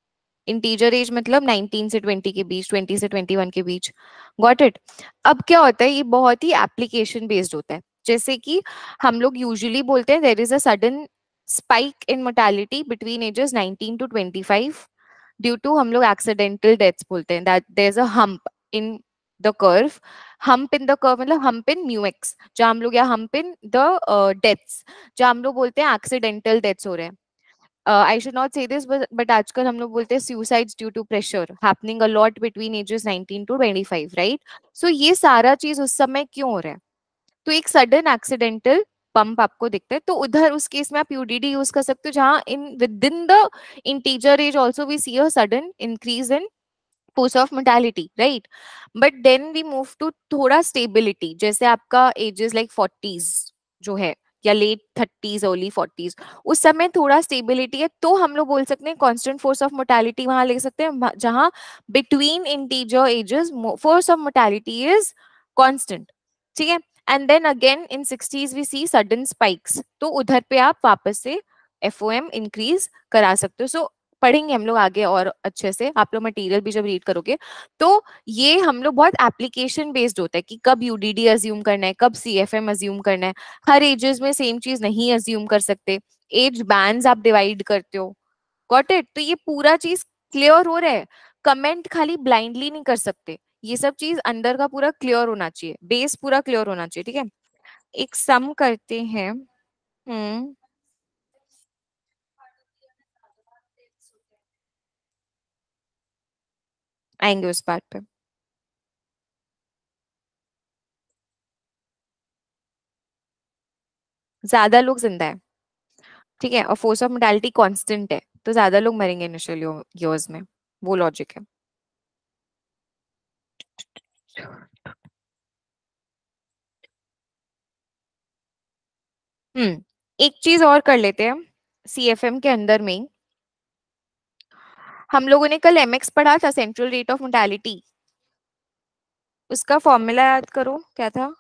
Integer age मतलब 19 से 20 के बीच, 20 से 21 के बीच। Got it? अब क्या होता है, ये बहुत ही एप्लीकेशन बेस्ड होता है। जैसे कि हम लोग यूजुअली बोलते हैं there is a sudden spike in mortality between ages 19 to 25 due to, हम लोग एक्सीडेंटल डेथ्स बोलते हैं, that there is a hump in the curve. Hump in the curve मतलब हम्प इन म्यू एक्स, जहां हम लोग, या हम्प इन द डेथ्स, जहां हम लोग बोलते हैं एक्सीडेंटल डेथ्स हो रहे हैं। I should not say this, but आजकल हम लोग बोलते हैं suicides due to pressure happening a lot between ages 19 to 25, right? So ये सारा चीज उस समय क्यों हो रहा है? तो एक सडन एक्सीडेंटल पंप आपको दिखता है, तो उधर उस केस में आप यूडीडी यूज कर सकते हो, जहां in within the integer age also we see a sudden increase in force of mortality, right? But then we move to थोड़ा stability, जैसे आपका ages like 40s जो है, या लेट 30s अर्ली 40s, उस समय थोड़ा स्टेबिलिटी है, तो हम लोग बोल सकते हैं कांस्टेंट फोर्स ऑफ मोर्टेलिटी वहां ले सकते हैं जहां between integer ages force of mortality is constant. ठीक है, and then again in 60s we see sudden spikes, तो उधर पे आप वापस से एफओएम इंक्रीज करा सकते हो। सो पढ़ेंगे हम लोग आगे और अच्छे से, आप लोग मटेरियल भी जब रीड करोगे, तो ये हम लोग बहुत एप्लीकेशन बेस्ड होता है कि कब यूडीडी अज्यूम करना है, कब सीएफएम अज्यूम करना है। हर एजेस में सेम चीज नहीं अज्यूम कर सकते, एज बैंड्स आप डिवाइड करते हो। Got it? तो ये पूरा चीज क्लियर हो रहा है। कमेंट खाली ब्लाइंडली नहीं कर सकते, ये सब चीज अंदर का पूरा क्लियर होना चाहिए, बेस पूरा क्लियर होना चाहिए। ठीक है, एक सम करते हैं। आएंगे उस बात पे। ज्यादा लोग जिंदा है, ठीक है, और फोर्स ऑफ मोर्टेलिटी कांस्टेंट है, तो ज्यादा लोग मरेंगे इनिशियल ईयर्स में, वो लॉजिक है। एक चीज और कर लेते हैं सीएफएम के अंदर में ही। हम लोगों ने कल एमएक्स पढ़ा था, सेंट्रल रेट ऑफ मोर्टेलिटी, उसका फॉर्मूला याद करो क्या था?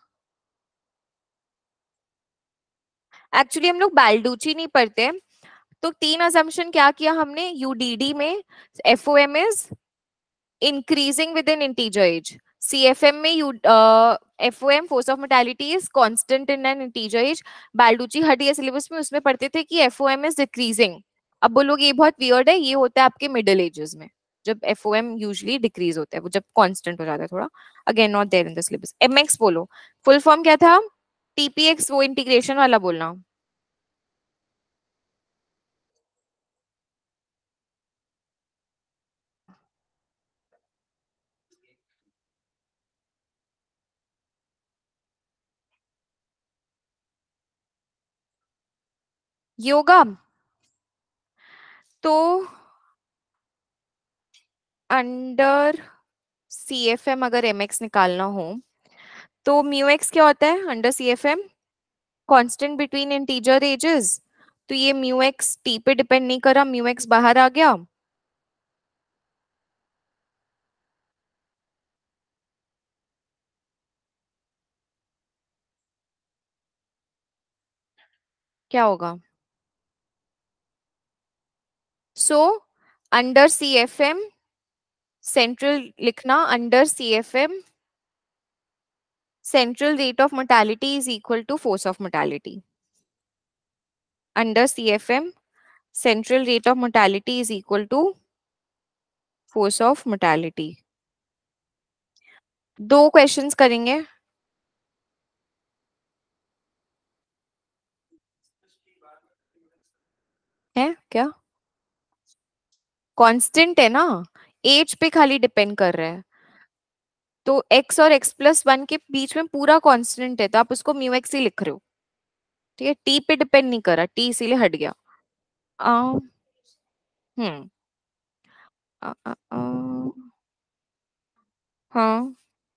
एक्चुअली हम लोग बाल्डूची नहीं पढ़ते हैं, तो तीन अजम्पशन क्या किया हमने यूडीडी में? FOM is increasing within integer age. CFM में you FOM force of mortality is constant in an integer age. Balducci हटी है सिलेबस में, उसमें पढ़ते थे कि FOM is decreasing. अब बोलोगे ये बहुत वियर्ड है, ये होता है आपके मिडिल एजेस में जब FOM यूजुअली डिक्रीज होता है, वो जब कांस्टेंट हो जाता है थोड़ा। Again not there in the syllabus. MX बोलो, फुल फॉर्म क्या था? टीपीएक्स वो इंटीग्रेशन वाला बोलना। योगा तो अंडर सी एफ एम अगर एम एक्स निकालना हो तो म्यू एक्स क्या होता है under C F M? Constant between integer ages. तो ये म्यू एक्स टी पे डिपेंड नहीं करा, म्यू एक्स बाहर आ गया। क्या होगा? So under C F M central लिखना, under C F M central rate of mortality is equal to force of mortality. Under C F M central rate of mortality is equal to force of mortality. दो questions करेंगे। है क्या? Constant है ना, as पे खाली depend कर रहा है। तो x और x प्लस वन के बीच में पूरा कांस्टेंट है, तो आप उसको म्यू एक्स ही लिख रहे हो। ठीक है, टी पे डिपेंड नहीं करा, टी इसीलिए हट गया। आ, हम्म आ, आ, आ, हाँ,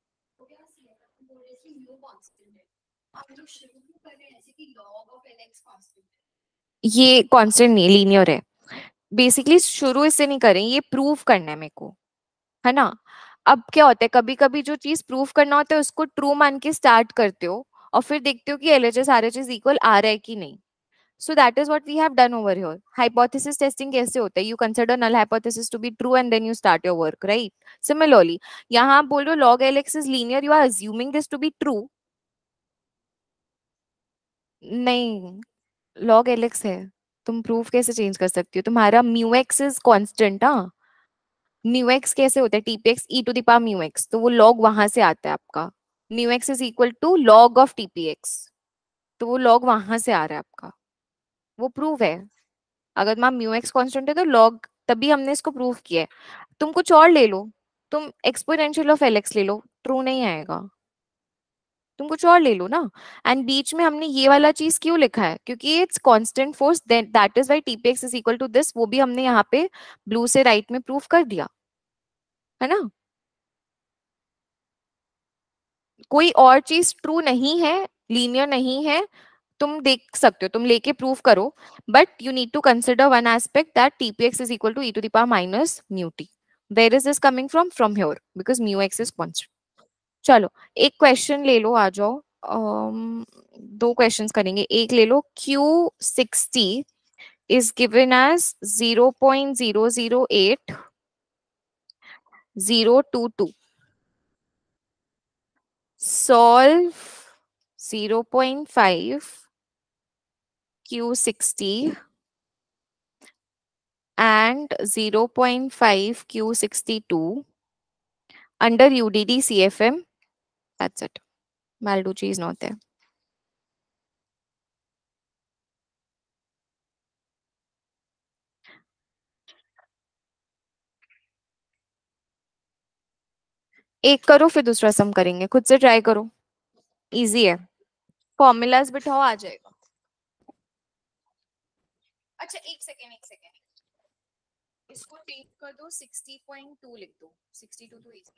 ये कांस्टेंट नहीं लीनियर है। बेसिकली शुरू इससे नहीं करें, ये प्रूव करना है मेरे को, है ना। अब क्या होता है, कभी कभी जो चीज प्रूव करना होता है उसको ट्रू मान के स्टार्ट करते हो और फिर देखते हो कि एलएचएस आरएचएस इक्वल आ रहा है कि नहीं। So that is what we have done over here. Hypothesis testing कैसे होता है? You consider null hypothesis to be true and then you start your work, right? Similarly यहाँ आप बोल रहे हो log LX is linear, you are assuming this to be true. नहीं, log LX है। तुम प्रूफ कैसे चेंज कर सकती हो? तुम्हारा म्यू एक्स इज कॉन्स्टेंट। हाँ, म्यू एक्स कैसे होता है? TPX e to the power mu x, तो वो लॉग वहां से आता है आपका। Mu x is equal to log of TPX, तो वो लॉग वहां से आ रहा है आपका। वो प्रूव है। अगर मान म्यू एक्स कॉन्स्टेंट है तो लॉग, तभी हमने इसको प्रूव किया है। तुम कुछ और ले लो, तुम एक्सपोनेंशियल ऑफ एलएक्स ले लो, ट्रू नहीं आएगा। तुम कुछ और ले लो ना। एंड बीच में हमने ये वाला चीज क्यों लिखा है? क्योंकि it's constant force, that is why TPX is equal to this, वो भी हमने यहाँ पे ब्लू से राइट में प्रूव कर दिया, है ना। कोई और चीज ट्रू नहीं है, लीनियर नहीं है, तुम देख सकते हो, तुम लेके प्रूव करो। But you need to consider one aspect that TPX is equal to e to the power minus mu t. Where is this coming from here, because mu x is constant. चलो एक question ले लो, आ जाओ। दो questions करेंगे, एक ले लो। Q60 is given as 0.008022. Solve 0.5 Q60 and 0.5 Q62 under UDD CFM. That's it. Malducci is not there. एक करो फिर दूसरा सम करेंगे, खुद से ट्राई करो, इजी है। फॉर्मूलाज बिठाओ, आ जाएगा। अच्छा एक सेकेंड, इसको टेक कर दो, 60.2 लिख दो। 62 तो इजी।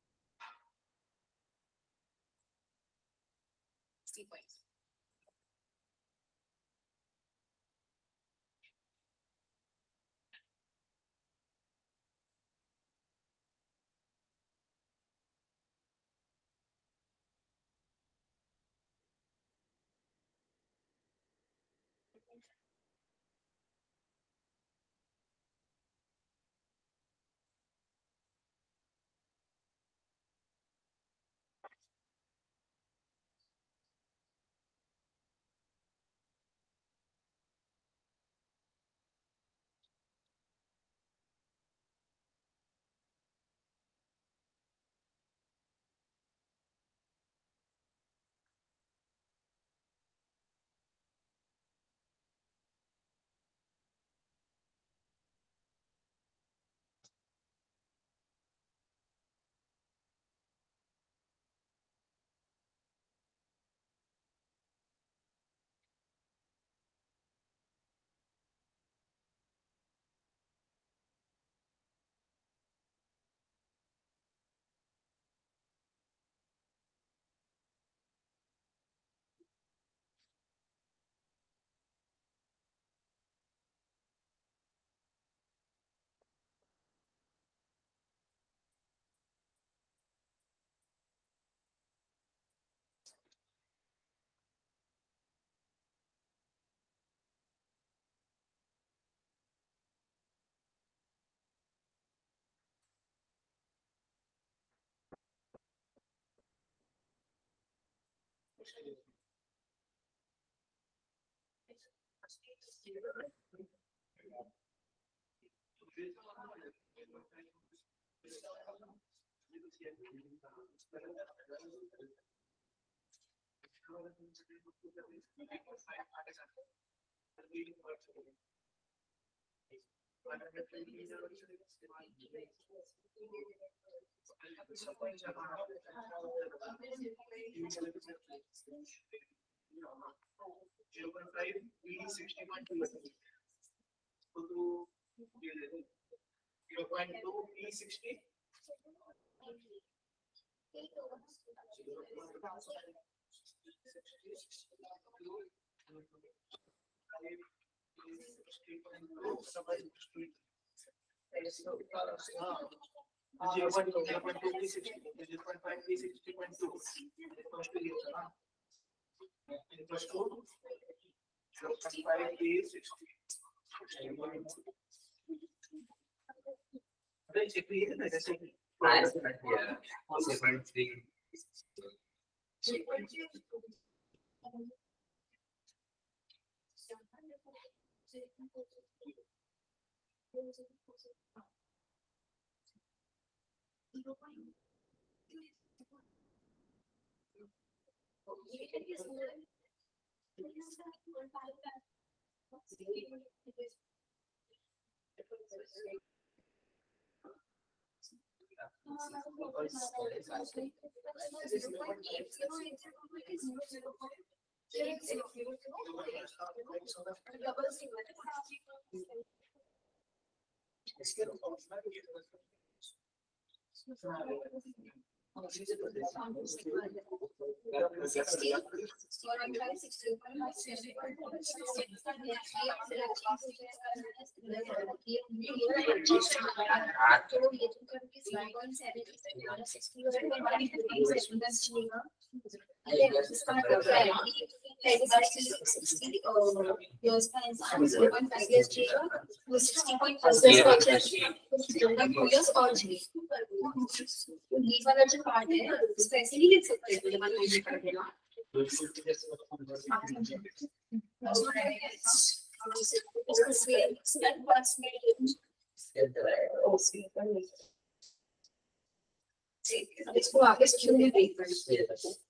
60. इसको आगे क्यों नहीं देख रहे?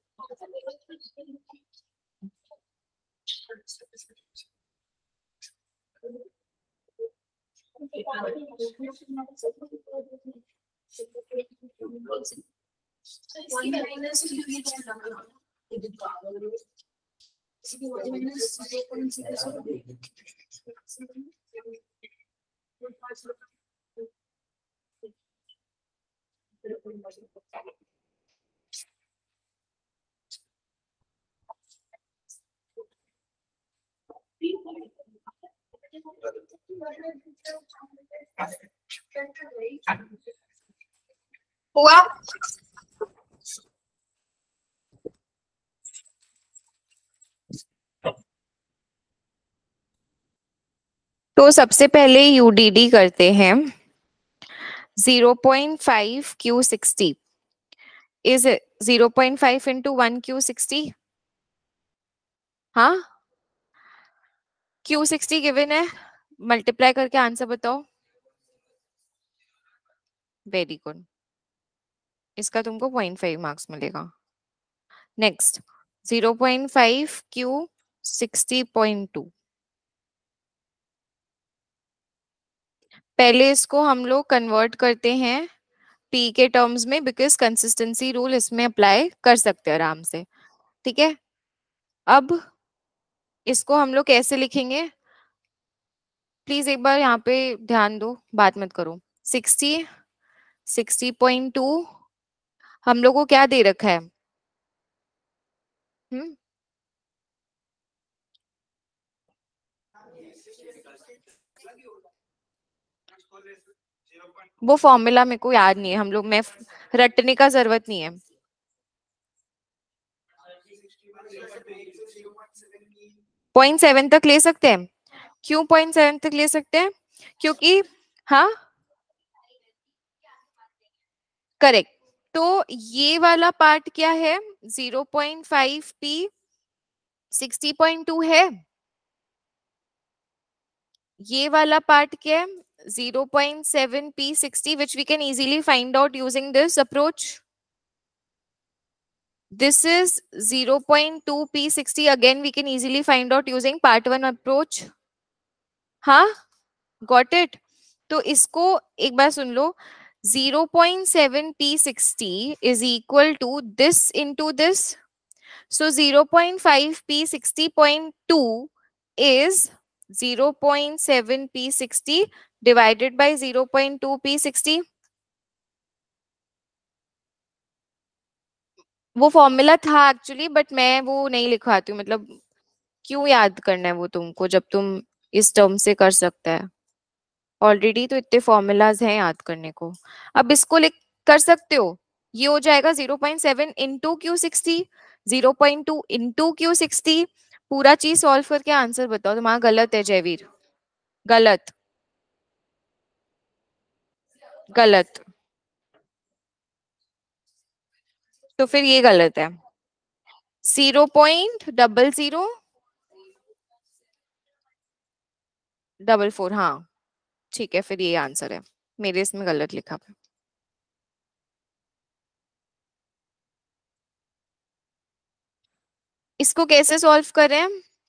हुआ तो सबसे पहले यूडीडी करते हैं. 0.5 Q60 is 0.5 into 1 Q60. हाँ, Q60 गिवन है, मल्टीप्लाई करके आंसर बताओ. वेरी गुड, इसका तुमको 0.5 मार्क्स मिलेगा. Next 0.5 Q60.2. पहले इसको हम लोग कन्वर्ट करते हैं पी के टर्म्स में, बिकॉज कंसिस्टेंसी रूल इसमें अप्लाई कर सकते हैं आराम से. ठीक है, अब इसको हम लोग कैसे लिखेंगे, प्लीज एक बार यहाँ पे ध्यान दो, बात मत करो. 60.2 हम लोग को क्या दे रखा है? वो फॉर्मूला मेरे को याद नहीं है, हम लोग मैं रटने का जरूरत नहीं है. 0.7 तक ले सकते हैं. क्यों 0.7 तक ले सकते हैं? क्योंकि हाँ करेक्ट. तो ये वाला पार्ट क्या है, 0.5 p 60.2 है। ये वाला पार्ट क्या है? 0.7 p 60, which we can easily find out using this approach. This is 0.2 p 60, again we can easily find out using part 1 approach. हाँ, got it. तो इसको एक बार सुन लो, 0.7 p 60 is equal to this into this. So 0.5 p 60.2 is 0.7 p 60 divided by 0.2 p 60. वो formula था actually, but मैं वो नहीं लिखवाती हूँ, मतलब क्यों याद करना है वो तुमको जब तुम इस टर्म से कर सकता है। ऑलरेडी तो इतने फॉर्मूलाज हैं याद करने को। अब इसको लिख कर सकते हो, ये हो जाएगा 0.7 इंटू क्यू 60, 0.2 इंटू क्यू 60। पूरा चीज सॉल्व करके आंसर बताओ। तुम्हारा गलत है जयवीर, गलत गलत। तो फिर ये गलत है। 0.0044, हाँ ठीक है, फिर ये आंसर है। मेरे इसमें गलत लिखा है। इसको कैसे सॉल्व करें?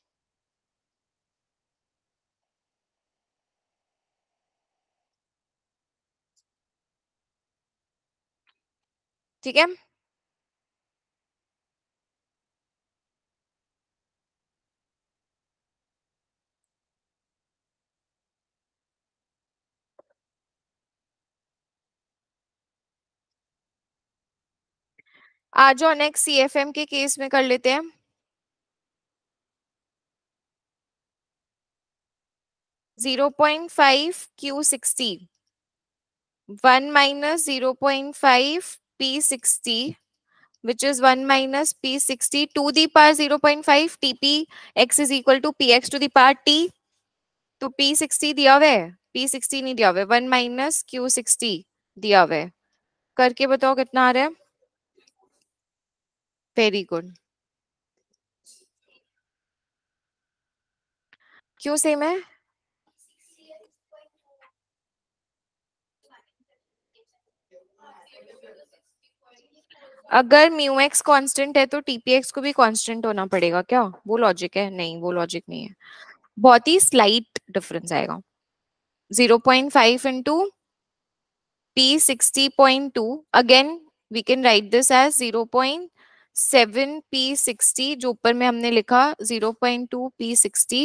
ठीक है, आ जाओ नेक्स्ट सीएफएम के केस में कर लेते हैं। 0.5 Q60, 1 minus 0.5 P60, which is 1 minus P60 to the power 0.5 TP x is equal to PX to the power T। तो P60 दिया हुआ है, P60 नहीं दिया हुआ है, 1 minus Q60 दिया हुआ है। करके बताओ कितना आ रहा है। Very good. क्यों सेम है? अगर म्यू एक्स कांस्टेंट है तो टीपीएक्स को भी कांस्टेंट होना पड़ेगा क्या? वो लॉजिक है? नहीं, वो लॉजिक नहीं है, बहुत ही स्लाइट डिफरेंस आएगा। 0.5 into P60.2, again we can write this as 0.7 P60, जो ऊपर में हमने लिखा 0.2 P60,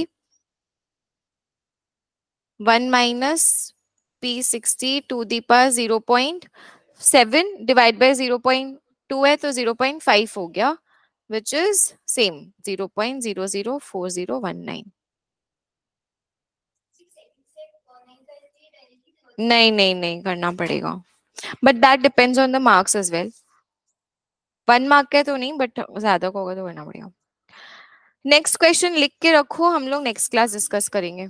1 minus P60 to the power 0.7 divide by 0.2 है तो 0.5 हो गया, which is same 0.004019। नहीं नहीं नहीं करना पड़ेगा, but that depends on the marks as well. 1 mark का तो नहीं, बट ज्यादा का होगा तो करना पड़ेगा। नेक्स्ट क्वेश्चन लिख के रखो, हम लोग नेक्स्ट क्लास डिस्कस करेंगे।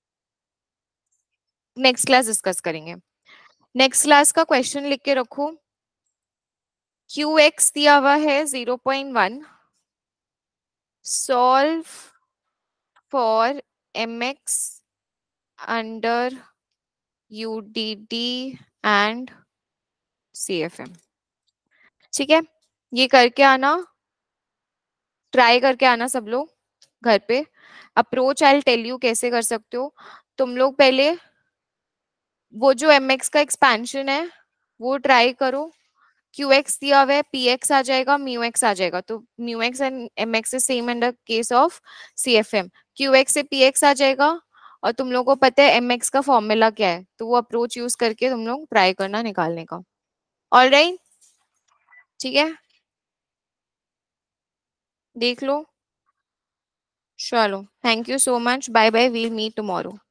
नेक्स्ट क्लास डिस्कस करेंगे। नेक्स्ट क्लास का क्वेश्चन लिख के रखो। क्यू एक्स दिया हुआ है 0.1, solve for m x under UDD and CFM. ठीक है, ये करके आना, ट्राई करके आना सब लोग घर पे। अप्रोच आई टेल यू कैसे कर सकते हो। तुम लोग पहले वो जो mx का एक्सपेंशन है वो ट्राई करो। क्यू एक्स दिया हुआ है, पी एक्स आ जाएगा, म्यू एक्स आ जाएगा, तो mu x and m x is same in the case of C F M. Q x से पी एक्स आ जाएगा, और तुम लोगों को पता है एम एक्स का फॉर्मूला क्या है, तो वो अप्रोच यूज करके तुम लोग ट्राई करना निकालने का। ऑलराइट, ठीक है, देख लो। चलो, thank you so much, bye bye, we'll meet tomorrow.